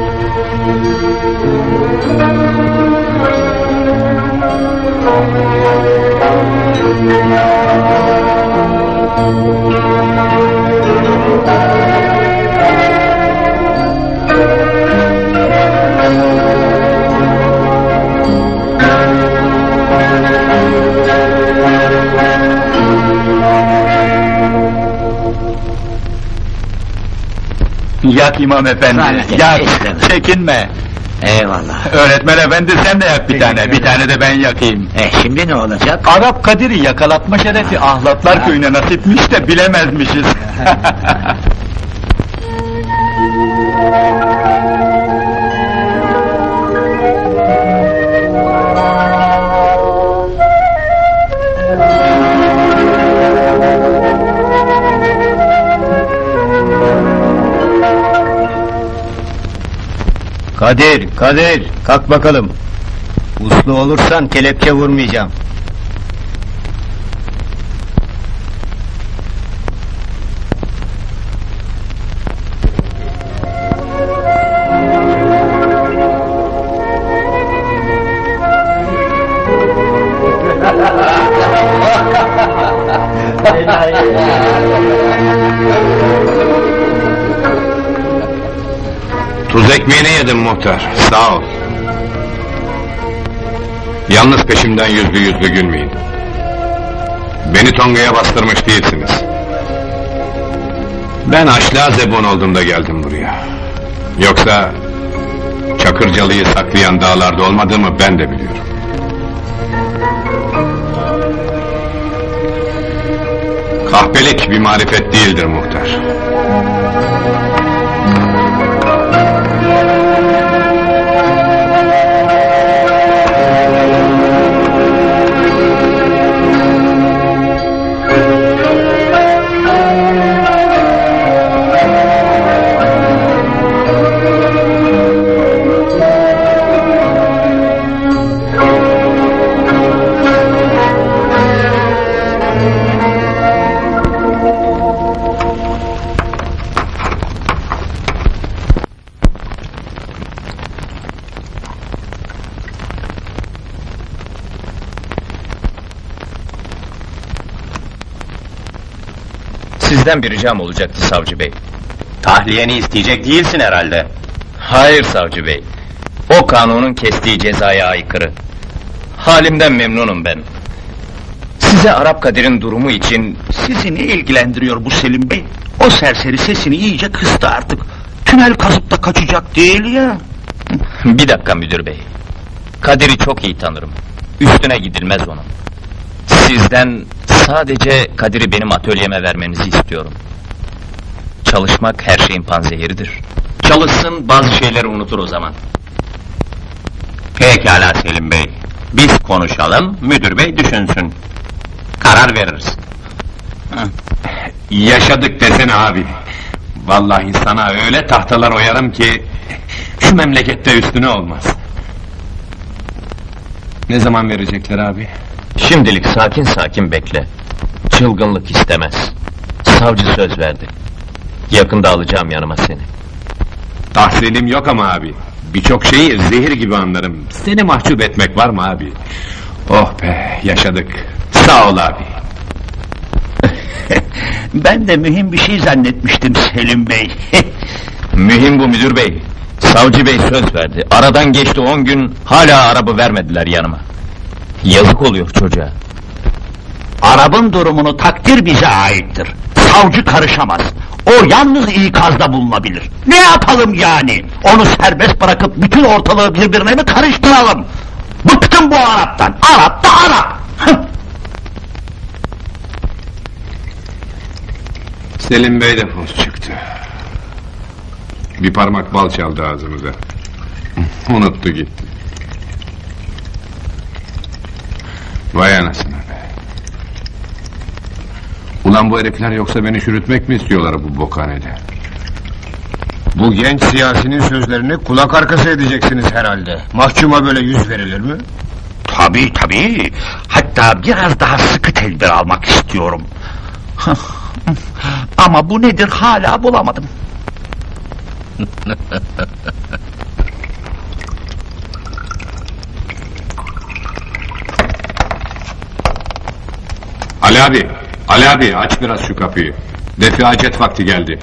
S11: Yak imam efendi,
S7: Lanet
S11: yak,
S7: istemem.
S11: çekinme.
S7: Eyvallah.
S11: Öğretmen efendi sen de yak bir tane, bir tane de ben yakayım.
S7: E şimdi ne olacak?
S11: Arap Kadir'i yakalatma şerefi Ahlatlar köyüne nasipmiş de bilemezmişiz.
S10: Kadir, Kadir, kalk bakalım. Uslu olursan kelepçe vurmayacağım.
S6: Tuz ekmeğini yedim muhtar, sağ ol. Yalnız peşimden yüzlü yüzlü gülmeyin. Beni Tonga'ya bastırmış değilsiniz. Ben aşlağı zebun olduğumda geldim buraya. Yoksa Çakırcalı'yı saklayan dağlarda olmadığımı ben de biliyorum. Kahpelik bir marifet değildir muhtar.
S12: Sizden bir ricam olacaktı savcı bey.
S11: Tahliyeni isteyecek değilsin herhalde.
S12: Hayır savcı bey. O kanunun kestiği cezaya aykırı. Halimden memnunum ben. Size Arap Kadir'in durumu için...
S7: Sizi ne ilgilendiriyor bu Selim Bey? O serseri sesini iyice kıstı artık. Tünel kazıp da kaçacak değil ya.
S12: Bir dakika müdür bey. Kadir'i çok iyi tanırım. Üstüne gidilmez onun. Sizden sadece Kadir'i benim atölyeme vermenizi istiyorum. Çalışmak her şeyin panzehiridir. Çalışsın, bazı şeyleri unutur o zaman.
S5: Pekala Selim Bey. Biz konuşalım, müdür bey düşünsün. Karar veririz.
S6: Yaşadık desene abi. Vallahi sana öyle tahtalar oyarım ki... ...şu memlekette üstüne olmaz. Ne zaman verecekler abi?
S12: Şimdilik sakin sakin bekle. Çılgınlık istemez. Savcı söz verdi. Yakında alacağım yanıma seni.
S6: Tahsilim yok ama abi. Birçok şeyi zehir gibi anlarım. Seni mahcup etmek var mı abi? Oh be, yaşadık. Sağ ol abi.
S7: Ben de mühim bir şey zannetmiştim Selim Bey.
S12: Mühim bu müdür bey. Savcı bey söz verdi. Aradan geçti on gün, hala arabı vermediler yanıma. Yazık oluyor çocuğa.
S7: Arabın durumunu takdir bize aittir. Savcı karışamaz. O yalnız ikazda bulunabilir. Ne yapalım yani? Onu serbest bırakıp bütün ortalığı birbirine mi karıştıralım? Bıktım bu Arap'tan. Arap da Arap.
S6: Selim Bey de poz çıktı. Bir parmak bal çaldı ağzımıza. Unuttu gitti. Vay anasını be. Ulan bu herifler yoksa beni çürütmek mi istiyorlar bu bokhanede?
S10: Bu genç siyasinin sözlerini kulak arkası edeceksiniz herhalde. Mahkuma böyle yüz verilir mi?
S7: Tabii tabii. Hatta biraz daha sıkı tedbir almak istiyorum. Ama bu nedir hala bulamadım.
S6: Ali abi, Ali abi aç biraz şu kapıyı. Defi hacet vakti geldi.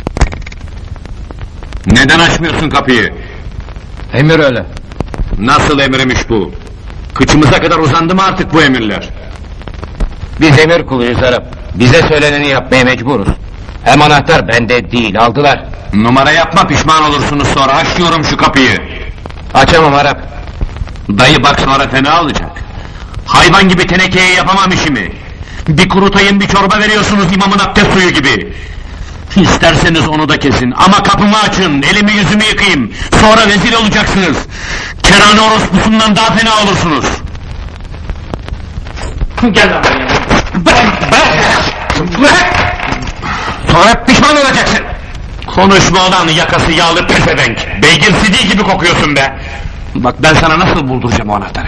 S6: Neden açmıyorsun kapıyı?
S3: Emir öyle.
S6: Nasıl emirmiş bu? Kıçımıza kadar uzandı mı artık bu emirler?
S3: Biz emir kuluyuz Arap. Bize söyleneni yapmaya mecburuz. Hem anahtar bende değil, aldılar.
S6: Numara yapma, pişman olursunuz sonra. Aç diyorum şu kapıyı.
S3: Açamam Arap.
S6: Dayı bak sonra fena olacak. Hayvan gibi tenekeye yapamam işimi. Bir kurutayım, bir çorba veriyorsunuz imamın abdest suyu gibi. İsterseniz onu da kesin ama kapımı açın, elimi yüzümü yıkayayım. Sonra rezil olacaksınız. Kerane orospusundan daha fena olursunuz. Gel lan buraya. Bırak, bırak! Bırak! Sonra pişman olacaksın. Konuşma olan yakası yağlı pezevenk. Beygir sidiği gibi kokuyorsun be. Bak ben sana nasıl bulduracağım o anahtarı.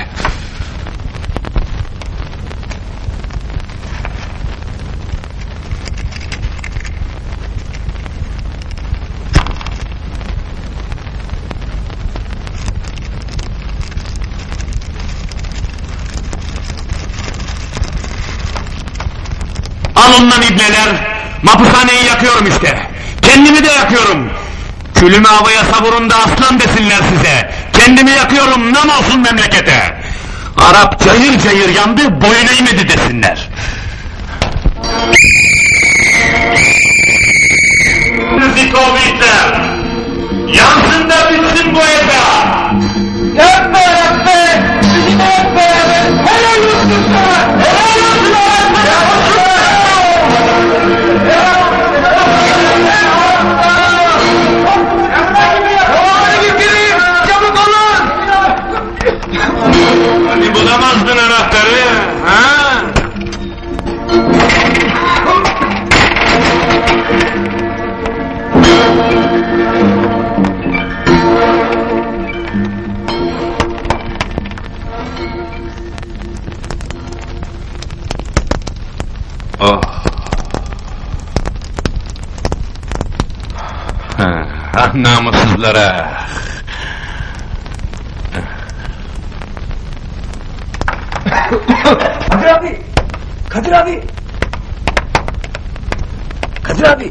S6: Al ondan ibneler. Mapushaneyi yakıyorum işte. Kendimi de yakıyorum. Külümü havaya savurun da aslan desinler size. Kendimi yakıyorum, nam olsun memlekete. Arap cayır cayır yandı, boyun eğmedi desinler. Zikovitler! Yansın da bitsin bu eda! Yapma yapma! Bizi de yapma! Helal olsun sana! Helal olsun! Hani bulamazdın anahtarı, ha? Oh. Ah namussuzlara!
S1: Kadir abi! Kadir abi! Kadir abi!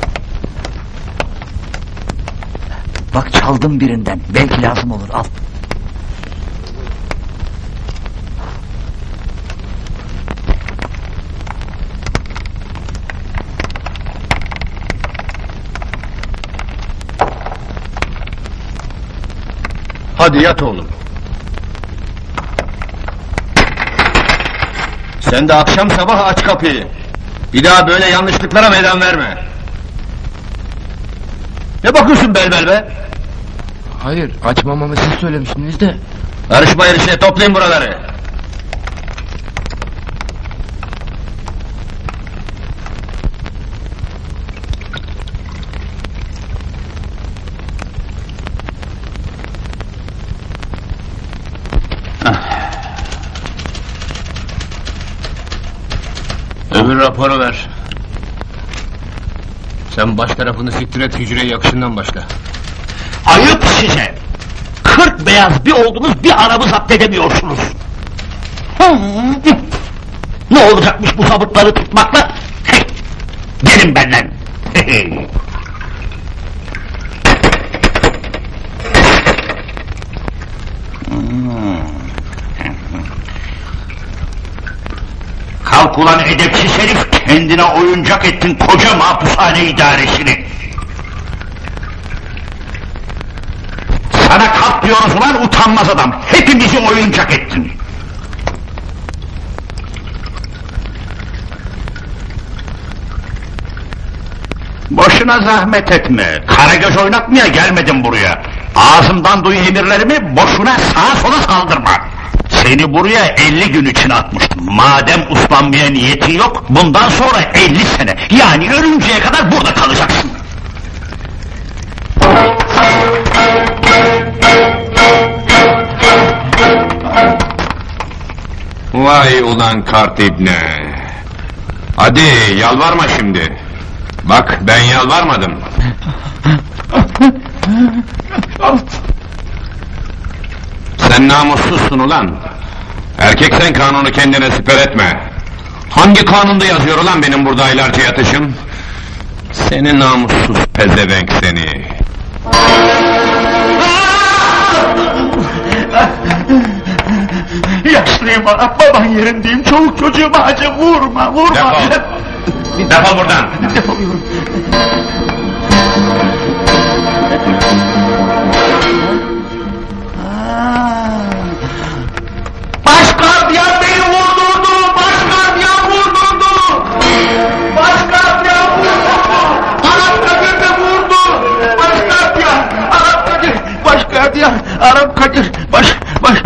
S7: Bak çaldım birinden. Belki lazım olur. Al.
S10: Hadi yat oğlum. Sen de akşam sabah aç kapıyı. Bir daha böyle yanlışlıklara meydan verme.
S7: Ne bakıyorsun bel bel be?
S3: Hayır, açmamamı siz söylemiştiniz de.
S7: Karışmayın işe, toplayın buraları.
S10: Öbür raporu ver. Sen baş tarafını siktir et, hücreye yakışından başla.
S7: Ayıp size! Kırk beyaz bir oldunuz, bir arabı zapt edemiyorsunuz. Ne olacakmış bu sabıtları tutmakla? Hey! Gelin benden! Kalk ulan edepsiz herif, kendine oyuncak ettin koca mahpushane idaresini. Sana kalk diyoruz ulan utanmaz adam, hepimizi oyuncak ettin. Boşuna zahmet etme, karagöz oynatmaya gelmedim buraya. Ağzımdan duy emirlerimi, boşuna sağa sola saldırma. Seni buraya elli gün için atmıştım. Madem uslanmaya niyetin yok, bundan sonra elli sene, yani ölünceye kadar burada kalacaksın.
S6: Vay ulan kart ibne! Hadi yalvarma şimdi! Bak ben yalvarmadım! Sen namussuzsun ulan! Erkeksen kanunu kendine siper etme! Hangi kanunda yazıyor ulan benim burada aylarca yatışım? Seni namussuz pezevenk seni!
S7: Yaşlıyım Arap, baban yerindeyim, çoluk çocuğuma acı, vurma, vurma!
S6: Defol! Defol buradan!
S7: Defoluyorum! Başgardiyan beni vurdurdu! Başgardiyan vurdurdu! Başgardiyan vurdurdu! Arap Kadir de vurdu! Başgardiyan! Arap Kadir! Başgardiyan! Arap Kadir! Baş... baş...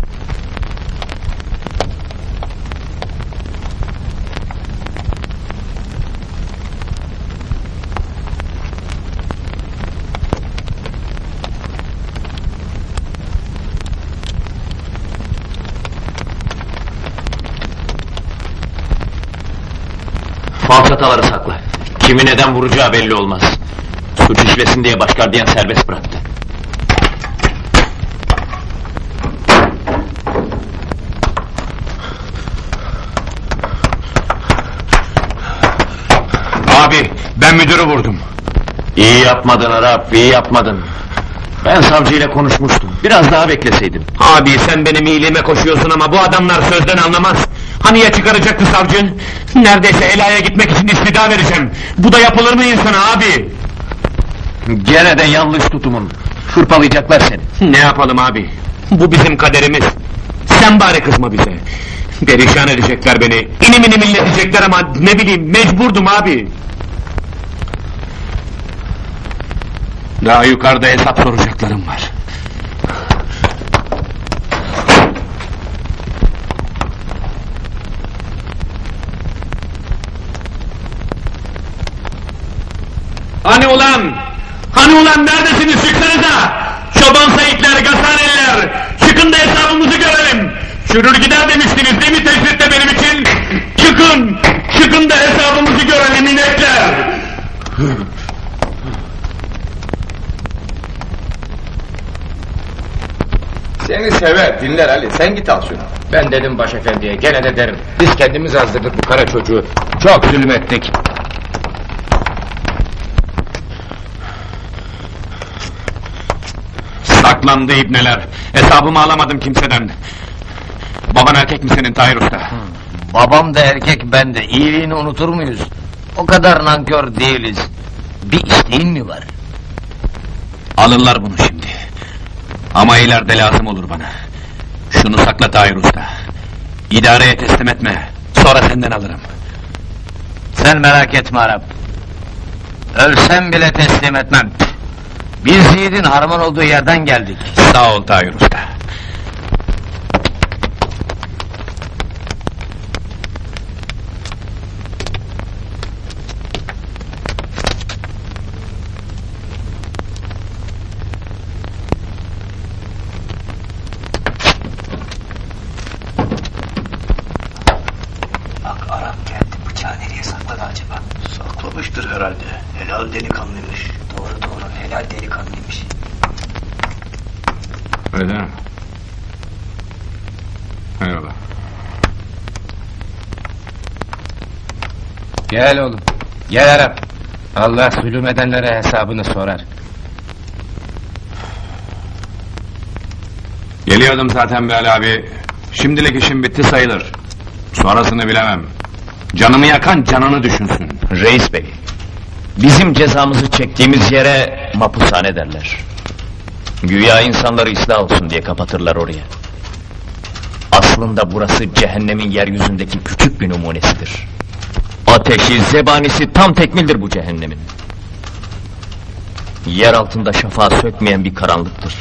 S12: Falçataları sakla. Kimi neden vuracağı belli olmaz. Suç işlesin diye başgardiyan serbest bıraktı.
S6: Abi ben müdürü vurdum.
S12: İyi yapmadın Arap, iyi yapmadın. Ben savcıyla konuşmuştum. Biraz daha bekleseydin.
S6: Abi sen benim iyiliğime koşuyorsun ama bu adamlar sözden anlamaz. Hani ya çıkaracaktı savcı? Neredeyse Ela'ya gitmek için istida vereceğim. Bu da yapılır mı insana abi?
S12: Gene de yanlış tutumun. Hırpalayacaklar seni.
S6: Ne yapalım abi? Bu bizim kaderimiz. Sen bari kızma bize. Perişan edecekler beni. İnim inim inletecekler ama ne bileyim mecburdum abi. Daha yukarıda hesap soracaklarım var. Hani ulan? Hani ulan neredesiniz, çıksanıza! Çoban Saitler, Gasaneller! Çıkın da hesabımızı görelim! Çürür gider demiştiniz değil mi teşvitte benim için? Çıkın! Çıkın da hesabımızı görelim inekler!
S10: Seni sever, dinler Ali, sen git al şunu.
S12: Ben dedim başefendiye, gene de derim. Biz kendimiz azdırdık bu kara çocuğu. Çok zulmettik.
S6: Saklandı ibneler. Hesabımı alamadım kimseden. Baban erkek mi senin Tahir Usta?
S3: Babam da erkek, ben de. İyiliğini unutur muyuz? O kadar nankör değiliz. Bir isteğin mi var?
S6: Alırlar bunu şimdi. Ama ileride lazım olur bana. Şunu sakla Tahir Usta. İdareye teslim etme. Sonra senden alırım.
S3: Sen merak etme Arap. Ölsem bile teslim etmem. Biz yiğidin harman olduğu yerden geldik.
S12: Sağ ol Tahir Usta.
S7: Bak Arap geldi, bıçağı nereye sakladı acaba?
S9: Saklamıştır herhalde. Helal delikanlıymış.
S7: Doğru doğru, helal delikanlıymış.
S6: Öyle mi? Eyvallah.
S3: Gel oğlum, gel Arap. Allah zulüm edenlere hesabını sorar.
S6: Geliyordum zaten be Ali abi. Şimdilik işim bitti sayılır. Sonrasını bilemem. Canımı yakan canını düşünsün.
S12: Reis bey, bizim cezamızı çektiğimiz yere mapushane derler. Güya insanları ıslah olsun diye kapatırlar oraya. Aslında burası cehennemin yeryüzündeki küçük bir numunesidir. Ateşi, zebanisi tam tekmildir bu cehennemin. Yer altında şafağı sökmeyen bir karanlıktır.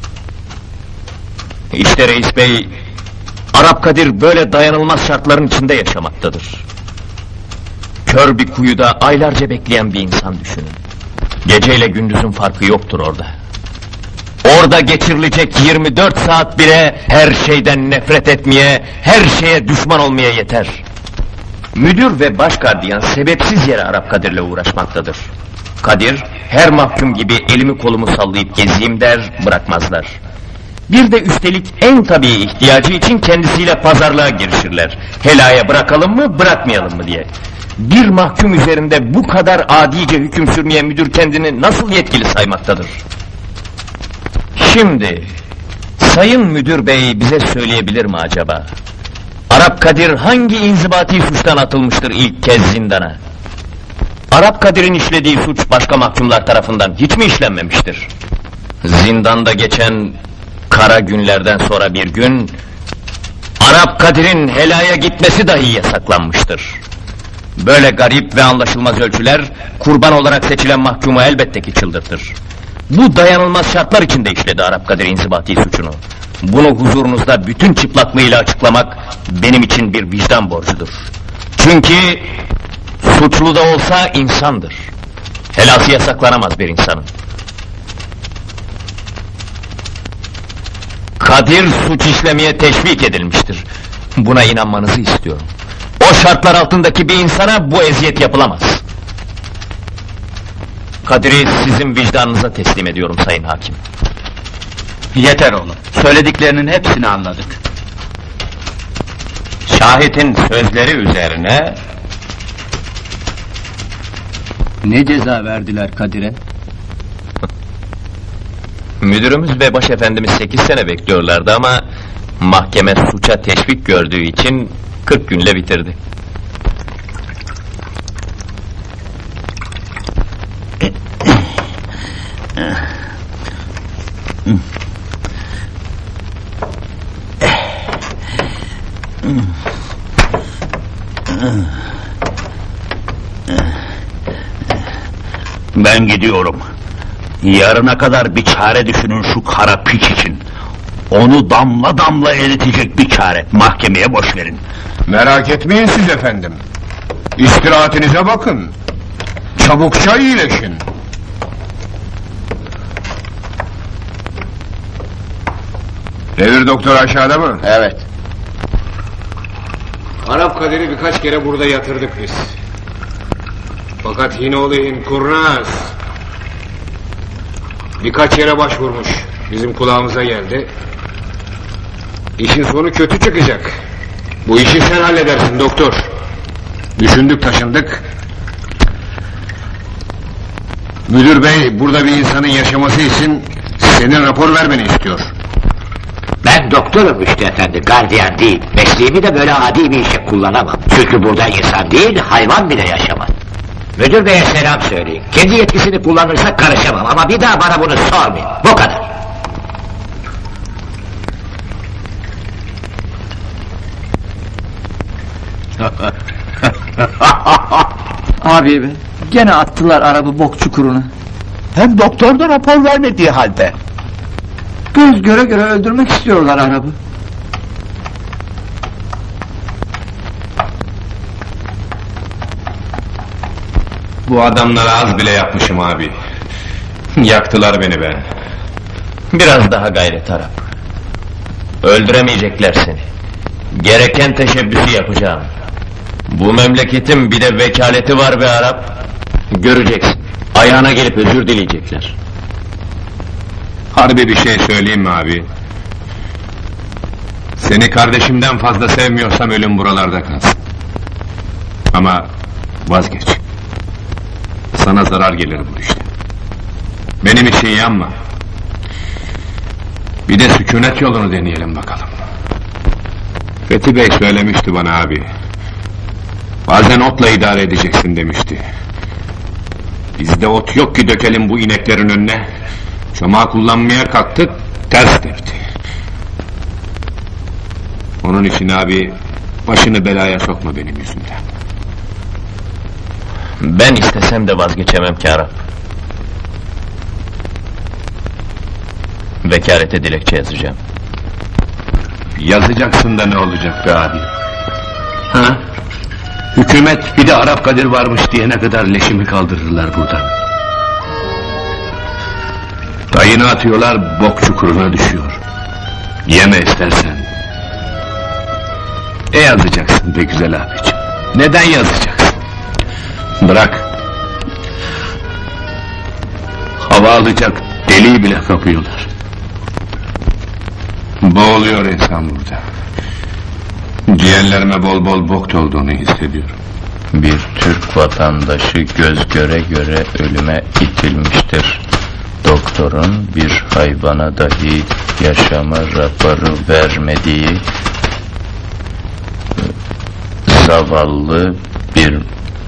S12: İşte reis bey, Arap Kadir böyle dayanılmaz şartların içinde yaşamaktadır. Kör bir kuyuda aylarca bekleyen bir insan düşünün. Geceyle gündüzün farkı yoktur orada. Orada geçirilecek yirmi dört saat bile her şeyden nefret etmeye, her şeye düşman olmaya yeter. Müdür ve baş gardiyan sebepsiz yere Arap Kadir'le uğraşmaktadır. Kadir, her mahkum gibi elimi kolumu sallayıp gezeyim der, bırakmazlar. Bir de üstelik en tabii ihtiyacı için kendisiyle pazarlığa girişirler. Helaya bırakalım mı, bırakmayalım mı diye. Bir mahkum üzerinde bu kadar adice hüküm sürmeyen müdür kendini nasıl yetkili saymaktadır? Şimdi, sayın müdür bey bize söyleyebilir mi acaba? Arap Kadir hangi inzibati suçtan atılmıştır ilk kez zindana? Arap Kadir'in işlediği suç başka mahkumlar tarafından hiç mi işlenmemiştir? Zindanda geçen kara günlerden sonra bir gün, Arap Kadir'in helaya gitmesi dahi yasaklanmıştır. Böyle garip ve anlaşılmaz ölçüler, kurban olarak seçilen mahkumu elbette ki çıldırtır. Bu dayanılmaz şartlar içinde işledi Arap Kadir inzibati suçunu. Bunu huzurunuzda bütün çıplaklığıyla açıklamak benim için bir vicdan borcudur. Çünkü suçlu da olsa insandır. Helası yasaklanamaz bir insanın. Kadir suç işlemeye teşvik edilmiştir. Buna inanmanızı istiyorum. O şartlar altındaki bir insana bu eziyet yapılamaz. Kadir'i sizin vicdanınıza teslim ediyorum sayın hakim.
S7: Yeter oğlum, söylediklerinin hepsini anladık.
S12: Şahitin sözleri üzerine
S7: Ne ceza verdiler Kadir'e?
S12: müdürümüz ve başefendimiz sekiz sene bekliyorlardı ama mahkeme suça teşvik gördüğü için kırk günle bitirdi.
S7: Ben gidiyorum. Yarına kadar bir çare düşünün şu kara piç için. Onu damla damla eritecek bir çare. Mahkemeye boş verin.
S10: Merak etmeyin siz efendim. İstirahatinize bakın. Çabukça iyileşin. Devir doktor aşağıda mı?
S3: Evet.
S10: Arap Kadir'i birkaç kere burada yatırdık biz. Fakat yine olayın kurnaz. Birkaç yere başvurmuş. Bizim kulağımıza geldi. İşin sonu kötü çıkacak. Bu işi sen halledersin doktor. Düşündük taşındık. Müdür bey burada bir insanın yaşaması için senin rapor vermeni istiyor.
S7: Ben doktorum Müştü Efendi, gardiyan değil. Mesleğimi de böyle adi bir işe kullanamam. Çünkü burada insan değil, hayvan bile yaşamaz. Müdür beye selam söyleyin. Kendi yetkisini kullanırsa karışamam ama bir daha bana bunu sormayın. Bu kadar.
S13: Abi be, gene attılar arabı bok çukuruna.
S7: Hem doktor da rapor vermediği halde.
S11: Göz göre göre öldürmek istiyorlar Arap'ı.
S6: Bu adamlara az bile yapmışım abi. Yaktılar beni be.
S12: Biraz daha gayret Arap. Öldüremeyecekler seni. Gereken teşebbüsü yapacağım. Bu memleketin bir de vekaleti var be Arap. Göreceksin. Ayağına gelip özür dileyecekler.
S6: Harbi bir şey söyleyeyim mi abi? Seni kardeşimden fazla sevmiyorsam ölüm buralarda kalsın. Ama vazgeç. Sana zarar gelir bu işte. Benim için yanma. Bir de sükunet yolunu deneyelim bakalım. Fethi Bey söylemişti bana abi. Bazen otla idare edeceksin demişti. Bizde ot yok ki dökelim bu ineklerin önüne. Çomağı kullanmaya kalktık, ters tepti. Onun için abi, başını belaya sokma benim yüzümden.
S12: Ben istesem de vazgeçemem ki Arap. Vekalete dilekçe yazacağım.
S6: Yazacaksın da ne olacak be abi?
S9: Ha? Hükümet bir de Arap Kadir varmış diyene kadar leşimi kaldırırlar buradan. Dayını atıyorlar, bok çukuruna düşüyor. Yeme istersen. E yazacaksın be güzel abicim. Neden yazacaksın? Bırak. Hava alacak deliği bile kapıyorlar.
S6: Boğuluyor insan burada. Ciğerlerime bol bol bok dolduğunu hissediyorum.
S12: Bir Türk vatandaşı göz göre göre ölüme itilmiştir. Doktorun bir hayvana dahi yaşama raporu vermediği zavallı bir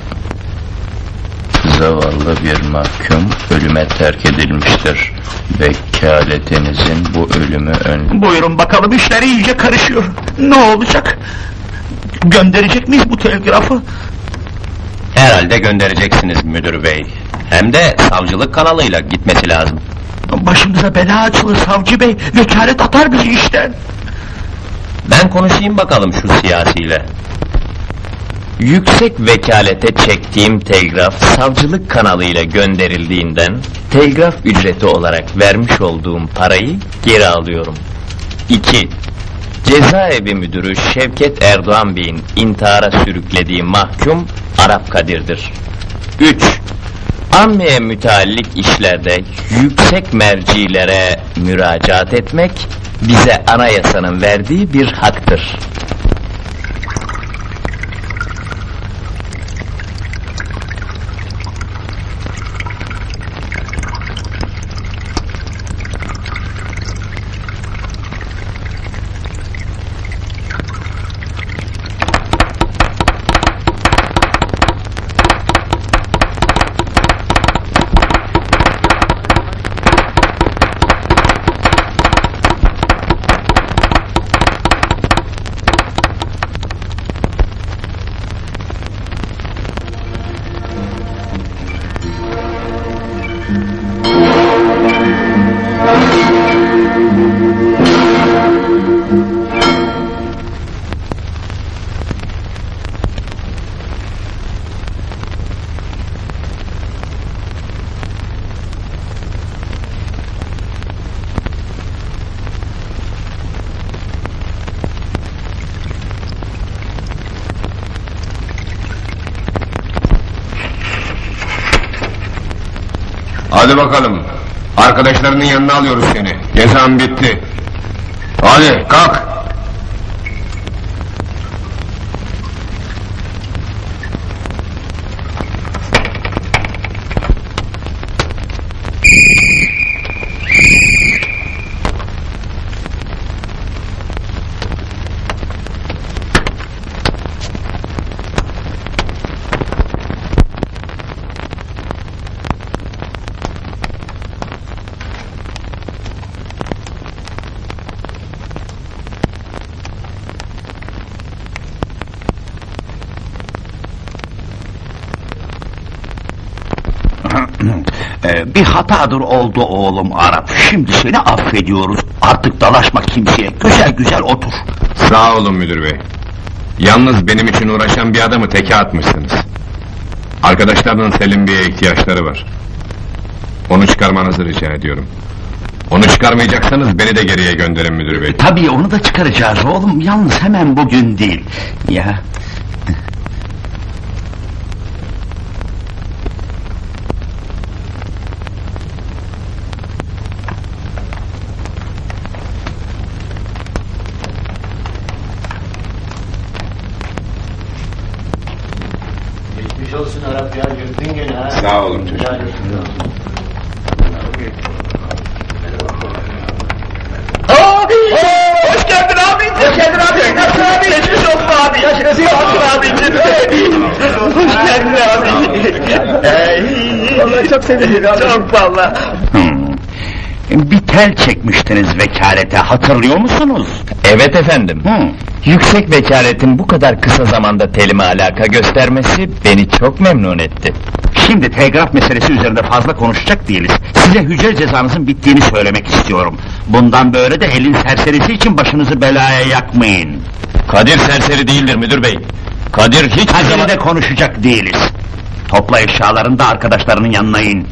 S12: zavallı bir mahkum ölüme terk edilmiştir. Vekaletinizin bu ölümü ön...
S7: Buyurun bakalım, işler iyice karışıyor. Ne olacak? Gönderecek miyiz bu telgrafı?
S12: Herhalde göndereceksiniz müdür bey. Hem de savcılık kanalıyla gitmesi lazım.
S7: Başımıza bela açılır savcı bey. Vekalet atar bizi işten.
S12: Ben konuşayım bakalım şu siyasiyle. Yüksek vekalete çektiğim telgraf savcılık kanalıyla gönderildiğinden telgraf ücreti olarak vermiş olduğum parayı geri alıyorum. İki. Cezaevi müdürü Şevket Erdoğan Bey'in intihara sürüklediği mahkum Arap Kadir'dir. Üç. Ammeye müteallik işlerde yüksek mercilere müracaat etmek bize anayasanın verdiği bir haktır.
S6: Hadi bakalım. Arkadaşlarının yanına alıyoruz seni. Cezan bitti. Hadi kalk.
S7: Ee, bir hatadır oldu oğlum Arap. Şimdi seni affediyoruz. Artık dalaşma kimseye. Güzel güzel otur.
S6: Sağ olun müdür bey. Yalnız benim için uğraşan bir adamı teke atmışsınız. Arkadaşlarının Selim Bey'e ihtiyaçları var. Onu çıkarmanızı rica ediyorum. Onu çıkarmayacaksanız beni de geriye gönderin müdür bey.
S7: Tabii onu da çıkaracağız oğlum. Yalnız hemen bugün değil. Ya...
S1: Geçmiş olsun Arap ya, yürüdün gene ha.
S6: Sağ olun çocuk.
S1: Hoş geldin abi. Hoş geldin abi. Nasılsın abi? Geçmiş olsun abi. Yaşınızı yaptın abicim. Hoş geldin abi. Vallahi çok sevindim abi. Çok valla.
S7: Hmm. Bir tel çekmiştiniz vekalete, hatırlıyor musunuz?
S12: Evet efendim.
S7: Hmm.
S12: Yüksek vekaletin bu kadar kısa zamanda telime alaka göstermesi beni çok memnun etti.
S7: Şimdi telgraf meselesi üzerinde fazla konuşacak değiliz. Size hücre cezanızın bittiğini söylemek istiyorum. Bundan böyle de elin serserisi için başınızı belaya yakmayın.
S12: Kadir serseri değildir müdür bey. Kadir hiç
S7: Kadir'i
S12: zaman...
S7: de konuşacak değiliz. Topla eşyalarını da arkadaşlarının yanına in.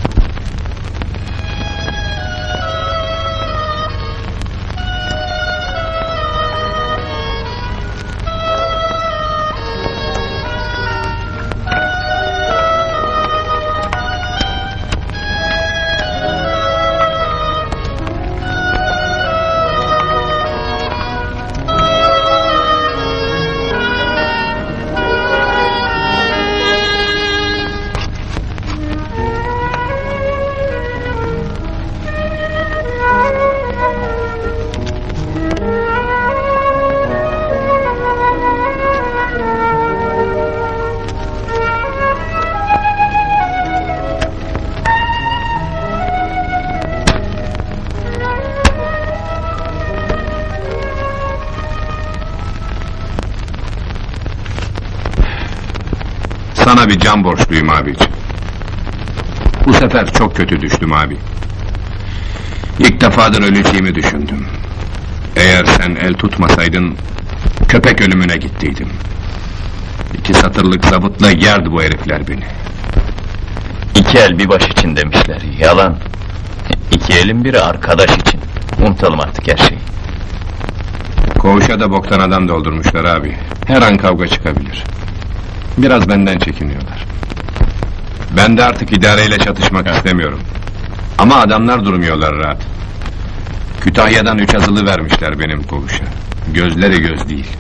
S6: Sana bir can borçluyum abiciğim. Bu sefer çok kötü düştüm abi. İlk defadır öleceğimi düşündüm. Eğer sen el tutmasaydın, köpek ölümüne gittiydim. İki satırlık zabıtla yerdi bu herifler beni.
S12: İki el bir baş için demişler, yalan. İki elin biri arkadaş için. Unutalım artık her şeyi.
S6: Koğuşa da boktan adam doldurmuşlar abi. Her an kavga çıkabilir. Biraz benden çekiniyorlar. Ben de artık idareyle çatışmak istemiyorum. Ama adamlar durmuyorlar rahat. Kütahya'dan üç azılı vermişler benim koğuşa. Gözleri göz değil.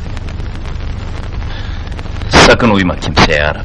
S12: Sakın uyma kimseye Arap.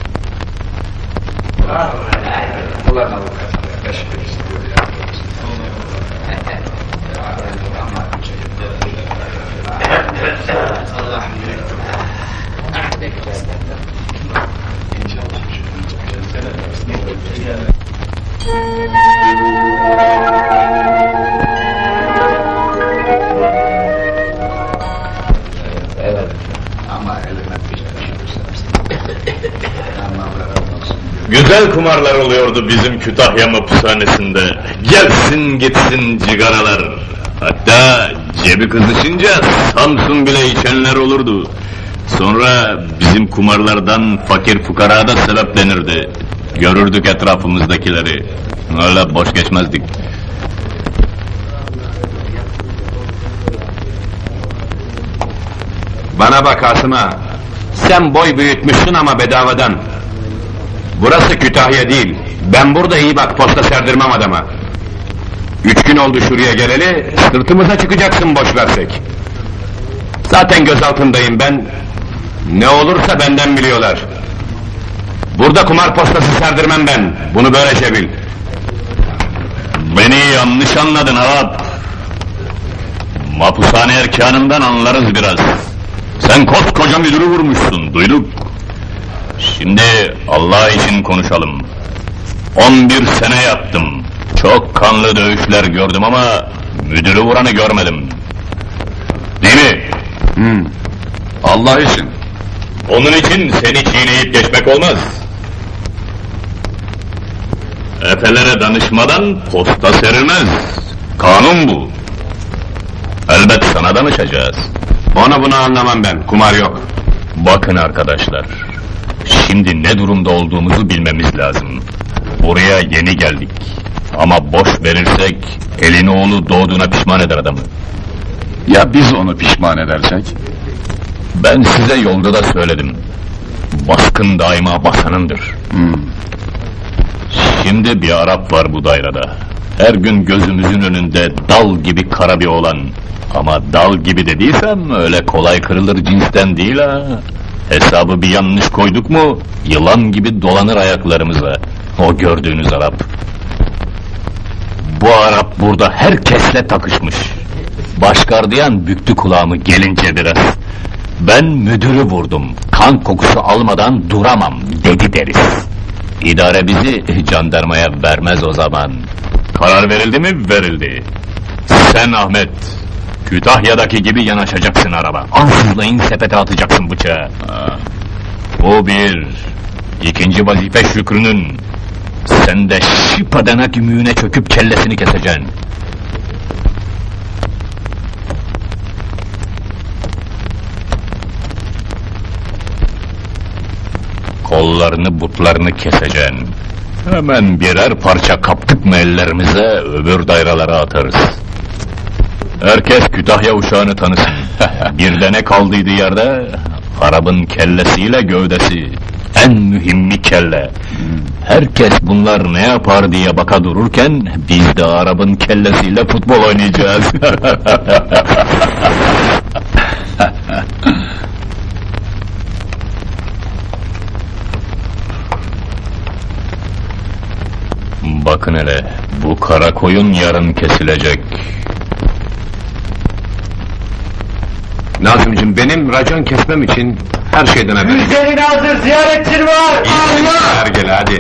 S13: Güzel kumarlar oluyordu bizim Kütahya mapushanesinde. Gelsin gitsin cigaralar. Hatta cebi kızışınca Samsun bile içenler olurdu. Sonra bizim kumarlardan fakir fukara da sebeplenirdi. Görürdük etrafımızdakileri. Öyle boş geçmezdik.
S6: Bana bak Asım'a. Sen boy büyütmüşsün ama bedavadan. Burası Kütahya değil. Ben burada iyi bak posta serdirmem adama. Üç gün oldu şuraya geleli, sırtımıza çıkacaksın boş versek. Zaten gözaltındayım ben. Ne olursa benden biliyorlar. Burada kumar postası serdirmem ben. Bunu böylece bil.
S13: Beni yanlış anladın Arap. Mapushane erkanından anlarız biraz. Sen koskoca müdürü vurmuşsun, duyduk. Şimdi Allah için konuşalım. On bir sene yattım. Çok kanlı dövüşler gördüm ama müdürü vuranı görmedim. Değil mi?
S6: Hmm. Allah için.
S13: Onun için seni çiğneyip geçmek olmaz. Efelere danışmadan posta serilmez. Kanun bu. Elbet sana danışacağız.
S6: Onu bunu anlamam ben, kumar yok.
S13: Bakın arkadaşlar, şimdi ne durumda olduğumuzu bilmemiz lazım. Buraya yeni geldik. Ama boş verirsek, elin oğlu doğduğuna pişman eder adamı.
S6: Ya biz onu pişman edersek?
S13: Ben size yolda da söyledim. Baskın daima basanındır.
S6: Hmm.
S13: Şimdi bir Arap var bu dairede. Her gün gözümüzün önünde dal gibi kara bir oğlan. Ama dal gibi dediysem öyle kolay kırılır cinsten değil ha. Hesabı bir yanlış koyduk mu yılan gibi dolanır ayaklarımıza. O gördüğünüz Arap. Bu Arap burada herkesle takışmış. Başgardiyan büktü kulağımı gelince biraz. Ben müdürü vurdum. Kan kokusu almadan duramam dedi deriz. İdare bizi jandarmaya vermez o zaman. Karar verildi mi? Verildi. Sen Ahmet, Kütahya'daki gibi yanaşacaksın araba. Ansızlayın sepete atacaksın bıçağı. Bu bir. İkinci vazife Şükrü'nün. Sen de şıpadana gümüğüne çöküp kellesini keseceksin. Kollarını butlarını keseceksin. Hemen birer parça kaptık mı ellerimize öbür dairelere atarız. Herkes Kütahya uşağını tanısın. Bir de ne kaldıydı yerde? Arabın kellesiyle gövdesi. En mühimmi kelle. Herkes bunlar ne yapar diye baka dururken biz de Arap'ın kellesiyle futbol oynayacağız. Bakın hele, bu kara koyun yarın kesilecek.
S6: Nazımcığım, benim racon kesmem için her şeyden haberim.
S1: Müjdenin hazır, ziyaretçin var!
S6: Allah! Ergele hadi.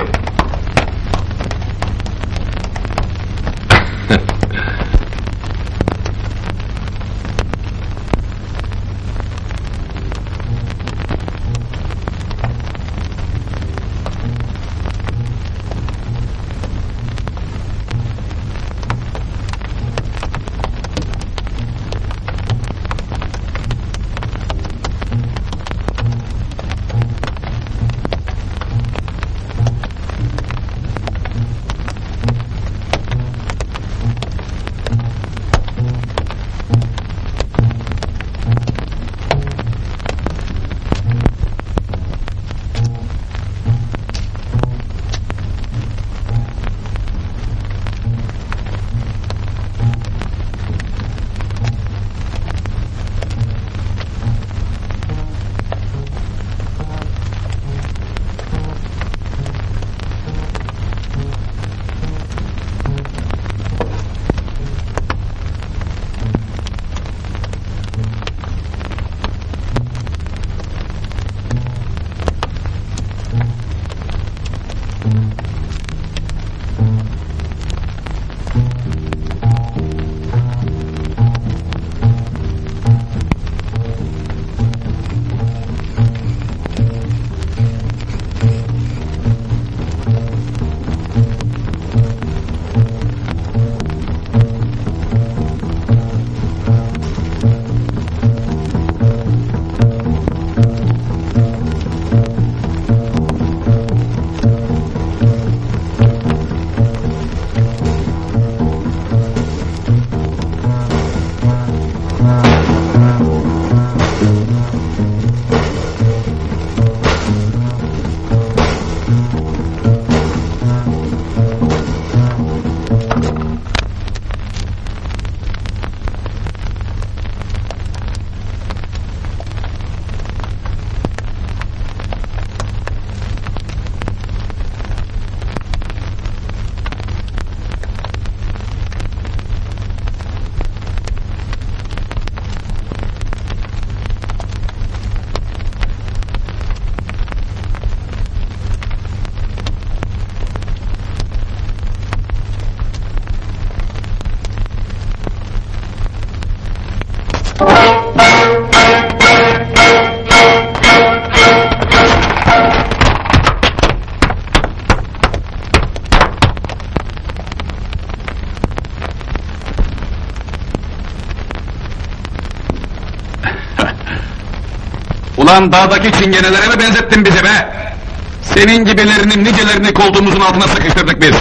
S6: Ulan dağdaki çingenelere mi benzettin bizi be? Senin gibilerinin nicelerini koltuğumuzun altına sıkıştırdık biz.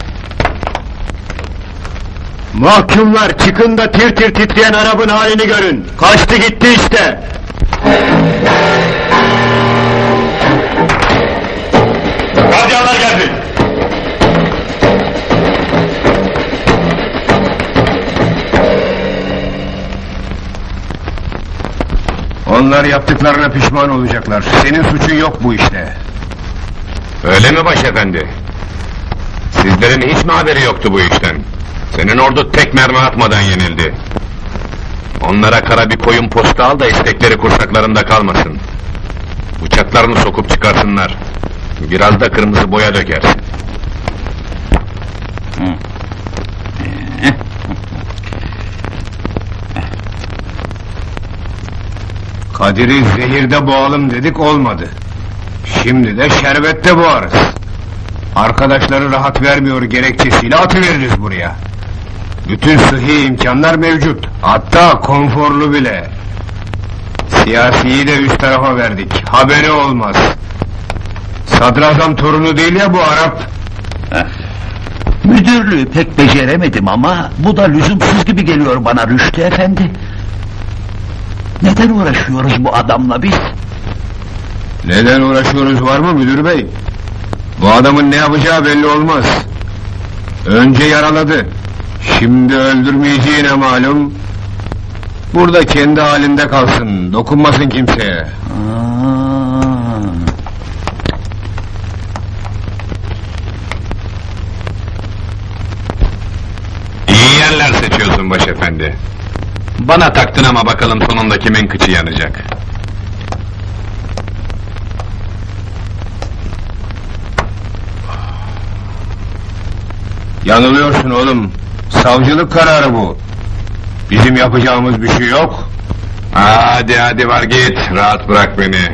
S4: Mahkumlar çıkın da tir tir titreyen Arap'ın halini görün. Kaçtı gitti işte.
S13: Gardiyanlar geldi.
S4: Onlar yaptıklarına pişman olacaklar. Senin suçun yok bu işte.
S6: Öyle mi başefendi? Sizlerin hiç mi haberi yoktu bu işten? Senin ordu tek mermi atmadan yenildi. Onlara kara bir koyun posta al da istekleri kursaklarında kalmasın. Bıçaklarını sokup çıkarsınlar. Biraz da kırmızı boya dökersin.
S4: Kadir'i zehirde boğalım dedik, olmadı. Şimdi de şerbette boğarız. Arkadaşları rahat vermiyor gerekçesiyle atıveririz buraya. Bütün sıhhi imkanlar mevcut. Hatta konforlu bile. Siyasiyi de üst tarafa verdik. Haberi olmaz. Sadrazam torunu değil ya bu Arap.
S7: Müdürlüğü pek beceremedim ama bu da lüzumsuz gibi geliyor bana Rüştü Efendi. Neden uğraşıyoruz bu adamla biz?
S4: Neden uğraşıyoruz var mı müdür bey? Bu adamın ne yapacağı belli olmaz. Önce yaraladı. Şimdi öldürmeyeceğine malum. Burada kendi halinde kalsın, dokunmasın kimseye.
S7: Aa.
S6: İyi yerler seçiyorsun başefendi. Bana taktın ama bakalım sonunda kimin kıçı yanacak.
S4: Yanılıyorsun oğlum. Savcılık kararı bu. Bizim yapacağımız bir şey yok.
S6: Hadi hadi var git, rahat bırak beni.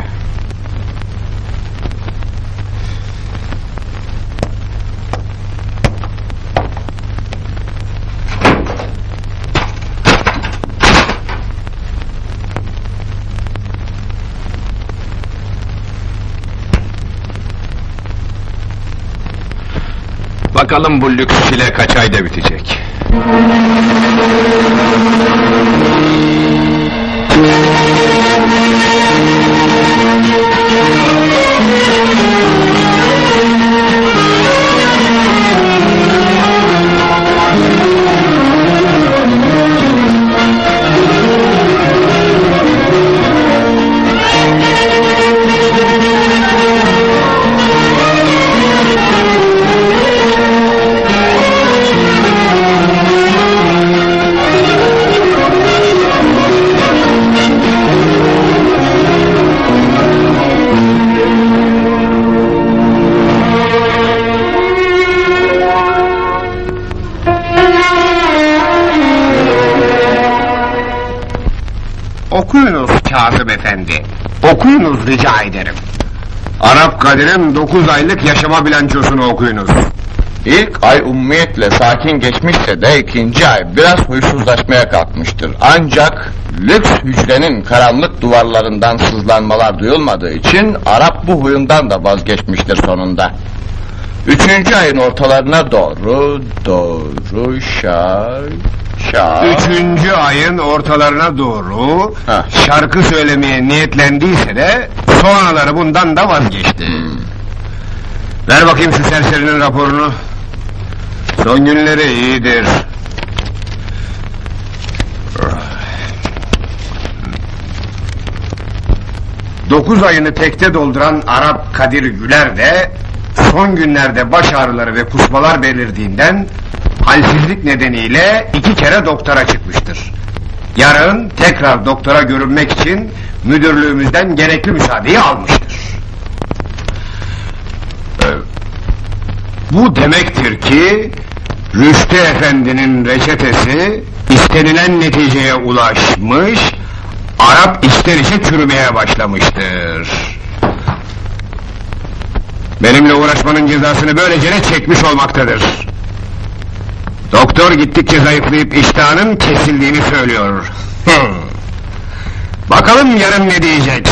S6: Bakalım bu lüks çile kaç ayda bitecek.
S4: Okuyunuz Kazım Efendi. Okuyunuz rica ederim. Arap Kadir'in dokuz aylık yaşama bilançosunu okuyunuz.
S5: İlk ay ummiyetle sakin geçmişse de ikinci ay biraz huysuzlaşmaya kalkmıştır. Ancak lüks hücrenin karanlık duvarlarından sızlanmalar duyulmadığı için Arap bu huyundan da vazgeçmiştir sonunda. Üçüncü ayın ortalarına doğru, doğru, şar, şar...
S4: Üçüncü ayın ortalarına doğru
S5: Heh.
S4: şarkı söylemeye niyetlendiyse de sonraları bundan da vazgeçti.
S5: Hmm.
S4: Ver bakayım şu serserinin raporunu. Son günleri iyidir. Dokuz ayını tekte dolduran Arap Kadir Güler de son günlerde baş ağrıları ve kusmalar belirdiğinden halsizlik nedeniyle iki kere doktora çıkmıştır. Yarın tekrar doktora görünmek için müdürlüğümüzden gerekli müsaadeyi almıştır. Ee, bu demektir ki Rüştü Efendi'nin reçetesi istenilen neticeye ulaşmış, Arap içten içe çürümeye başlamıştır. Benimle uğraşmanın cezasını böylece çekmiş olmaktadır. Doktor gittikçe zayıflayıp iştahının kesildiğini söylüyor.
S5: Bakalım yarın ne diyecek?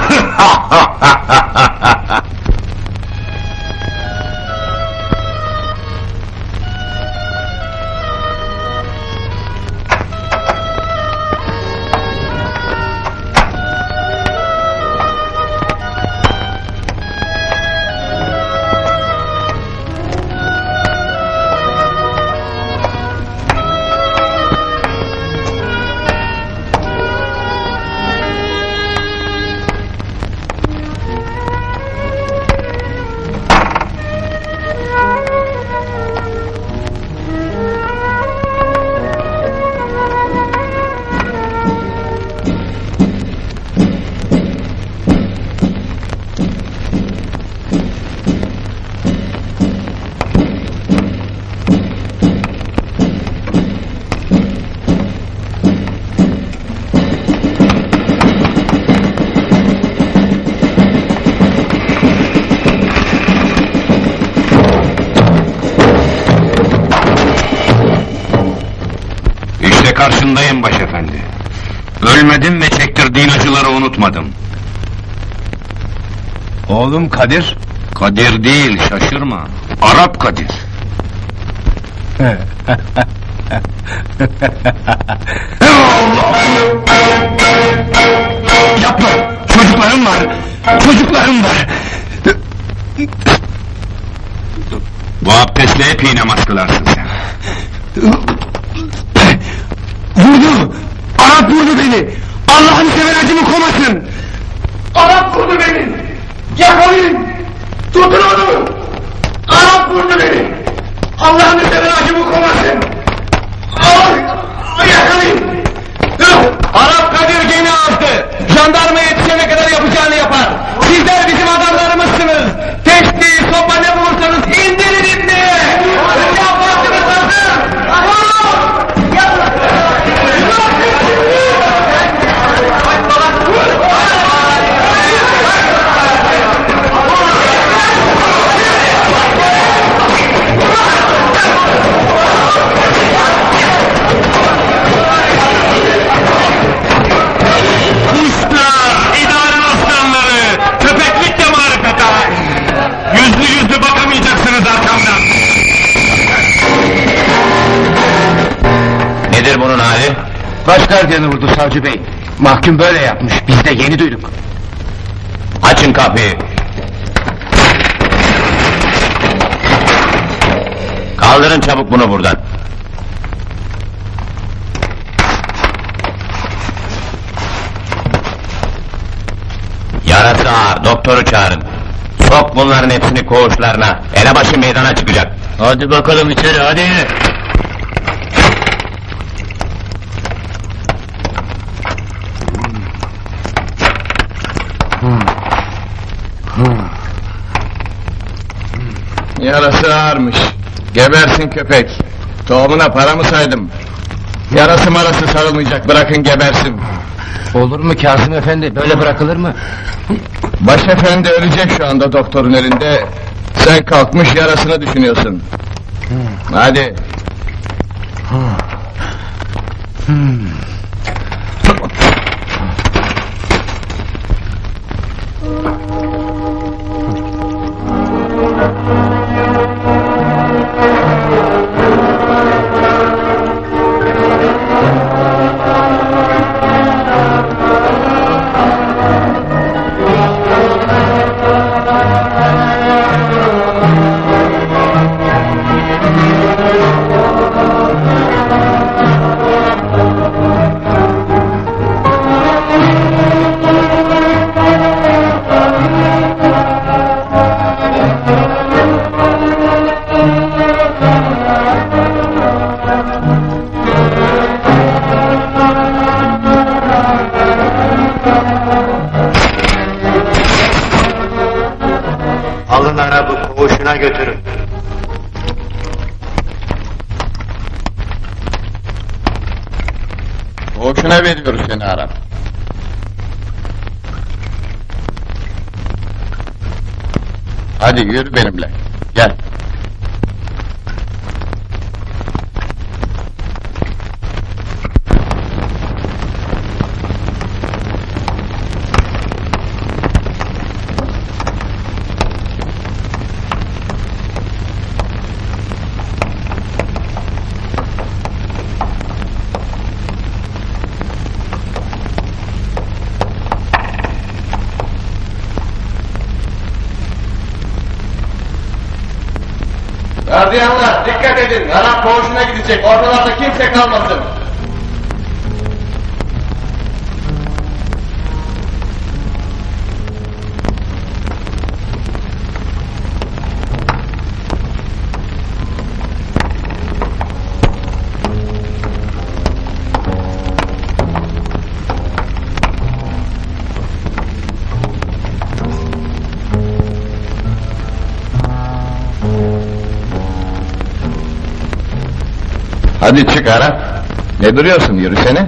S6: Karşındayım başefendi. Ölmedim ve çektirdiğin acıları unutmadım.
S5: Oğlum Kadir?
S6: Kadir değil, şaşırma. Arap Kadir.
S5: Yapma! Çocuklarım var! Çocuklarım var!
S6: Bu abdestle epey namaz kılarsın sen.
S5: Vurdu! Arap vurdu beni! Allah'ını seven acımı komasın! Arap vurdu beni! Yakalayın! Tutun onu! Arap vurdu beni! Allah'ını seven acımı komasın! Ay! Yakalayın! Arap Kadir gene azdı! Jandarma yetişene kadar yapacağını yapar! Sizler bizim adamlarımızsınız! Teşti, sopa ne bulursanız indirin ibneye! Yapmasınız hazır!
S6: Nedir bunun hali?
S5: Baş gardiyanı vurdu savcı bey. Mahkum böyle yapmış, biz de yeni duyduk.
S6: Açın kapıyı. Kaldırın çabuk bunu buradan. Yarası ağır, doktoru çağırın. Sok bunların hepsini koğuşlarına. Elebaşı meydana çıkacak. Hadi bakalım içeri, hadi.
S4: Yarası ağırmış. Gebersin köpek. Tohumuna para mı saydım? Yarası marası sarılmayacak, bırakın gebersin.
S5: Olur mu Kazım efendi, böyle bırakılır mı?
S4: Başefendi ölecek şu anda doktorun elinde. Sen kalkmış yarasını düşünüyorsun. Hadi.
S5: Alın arabı koğuşuna götürün.
S4: Koğuşuna veriyoruz seni Arap. Hadi yürü benimle. Gel. Gardiyanlar dikkat edin, Arap koğuşuna gidecek, ortalarda kimse kalmasın.
S5: Hadi çık Arap. Ne duruyorsun, yürüsene.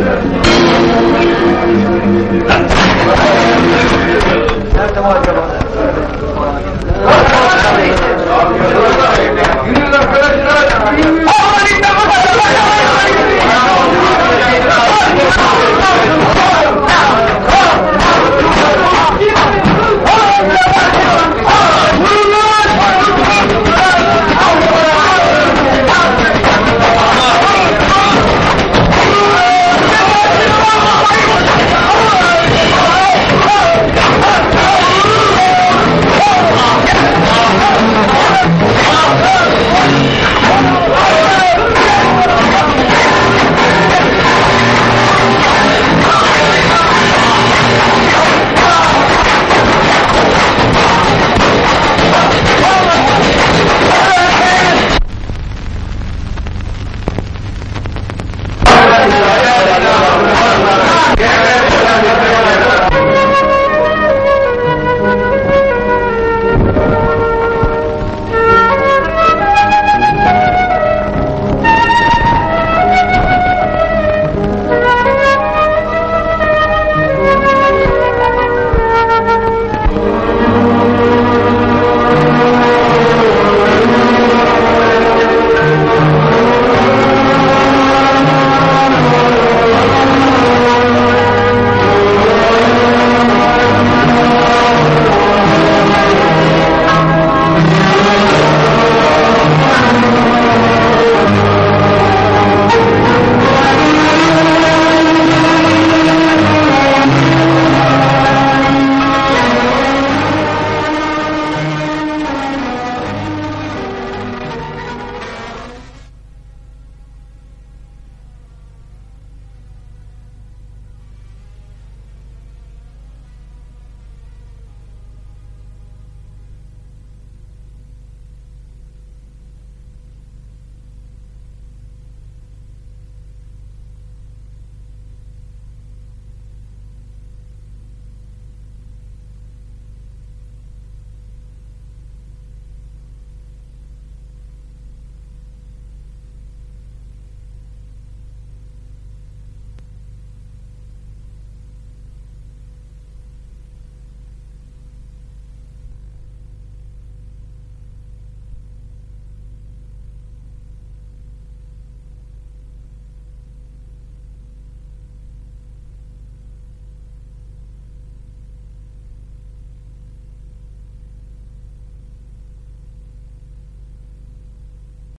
S1: Nerede bu acaba?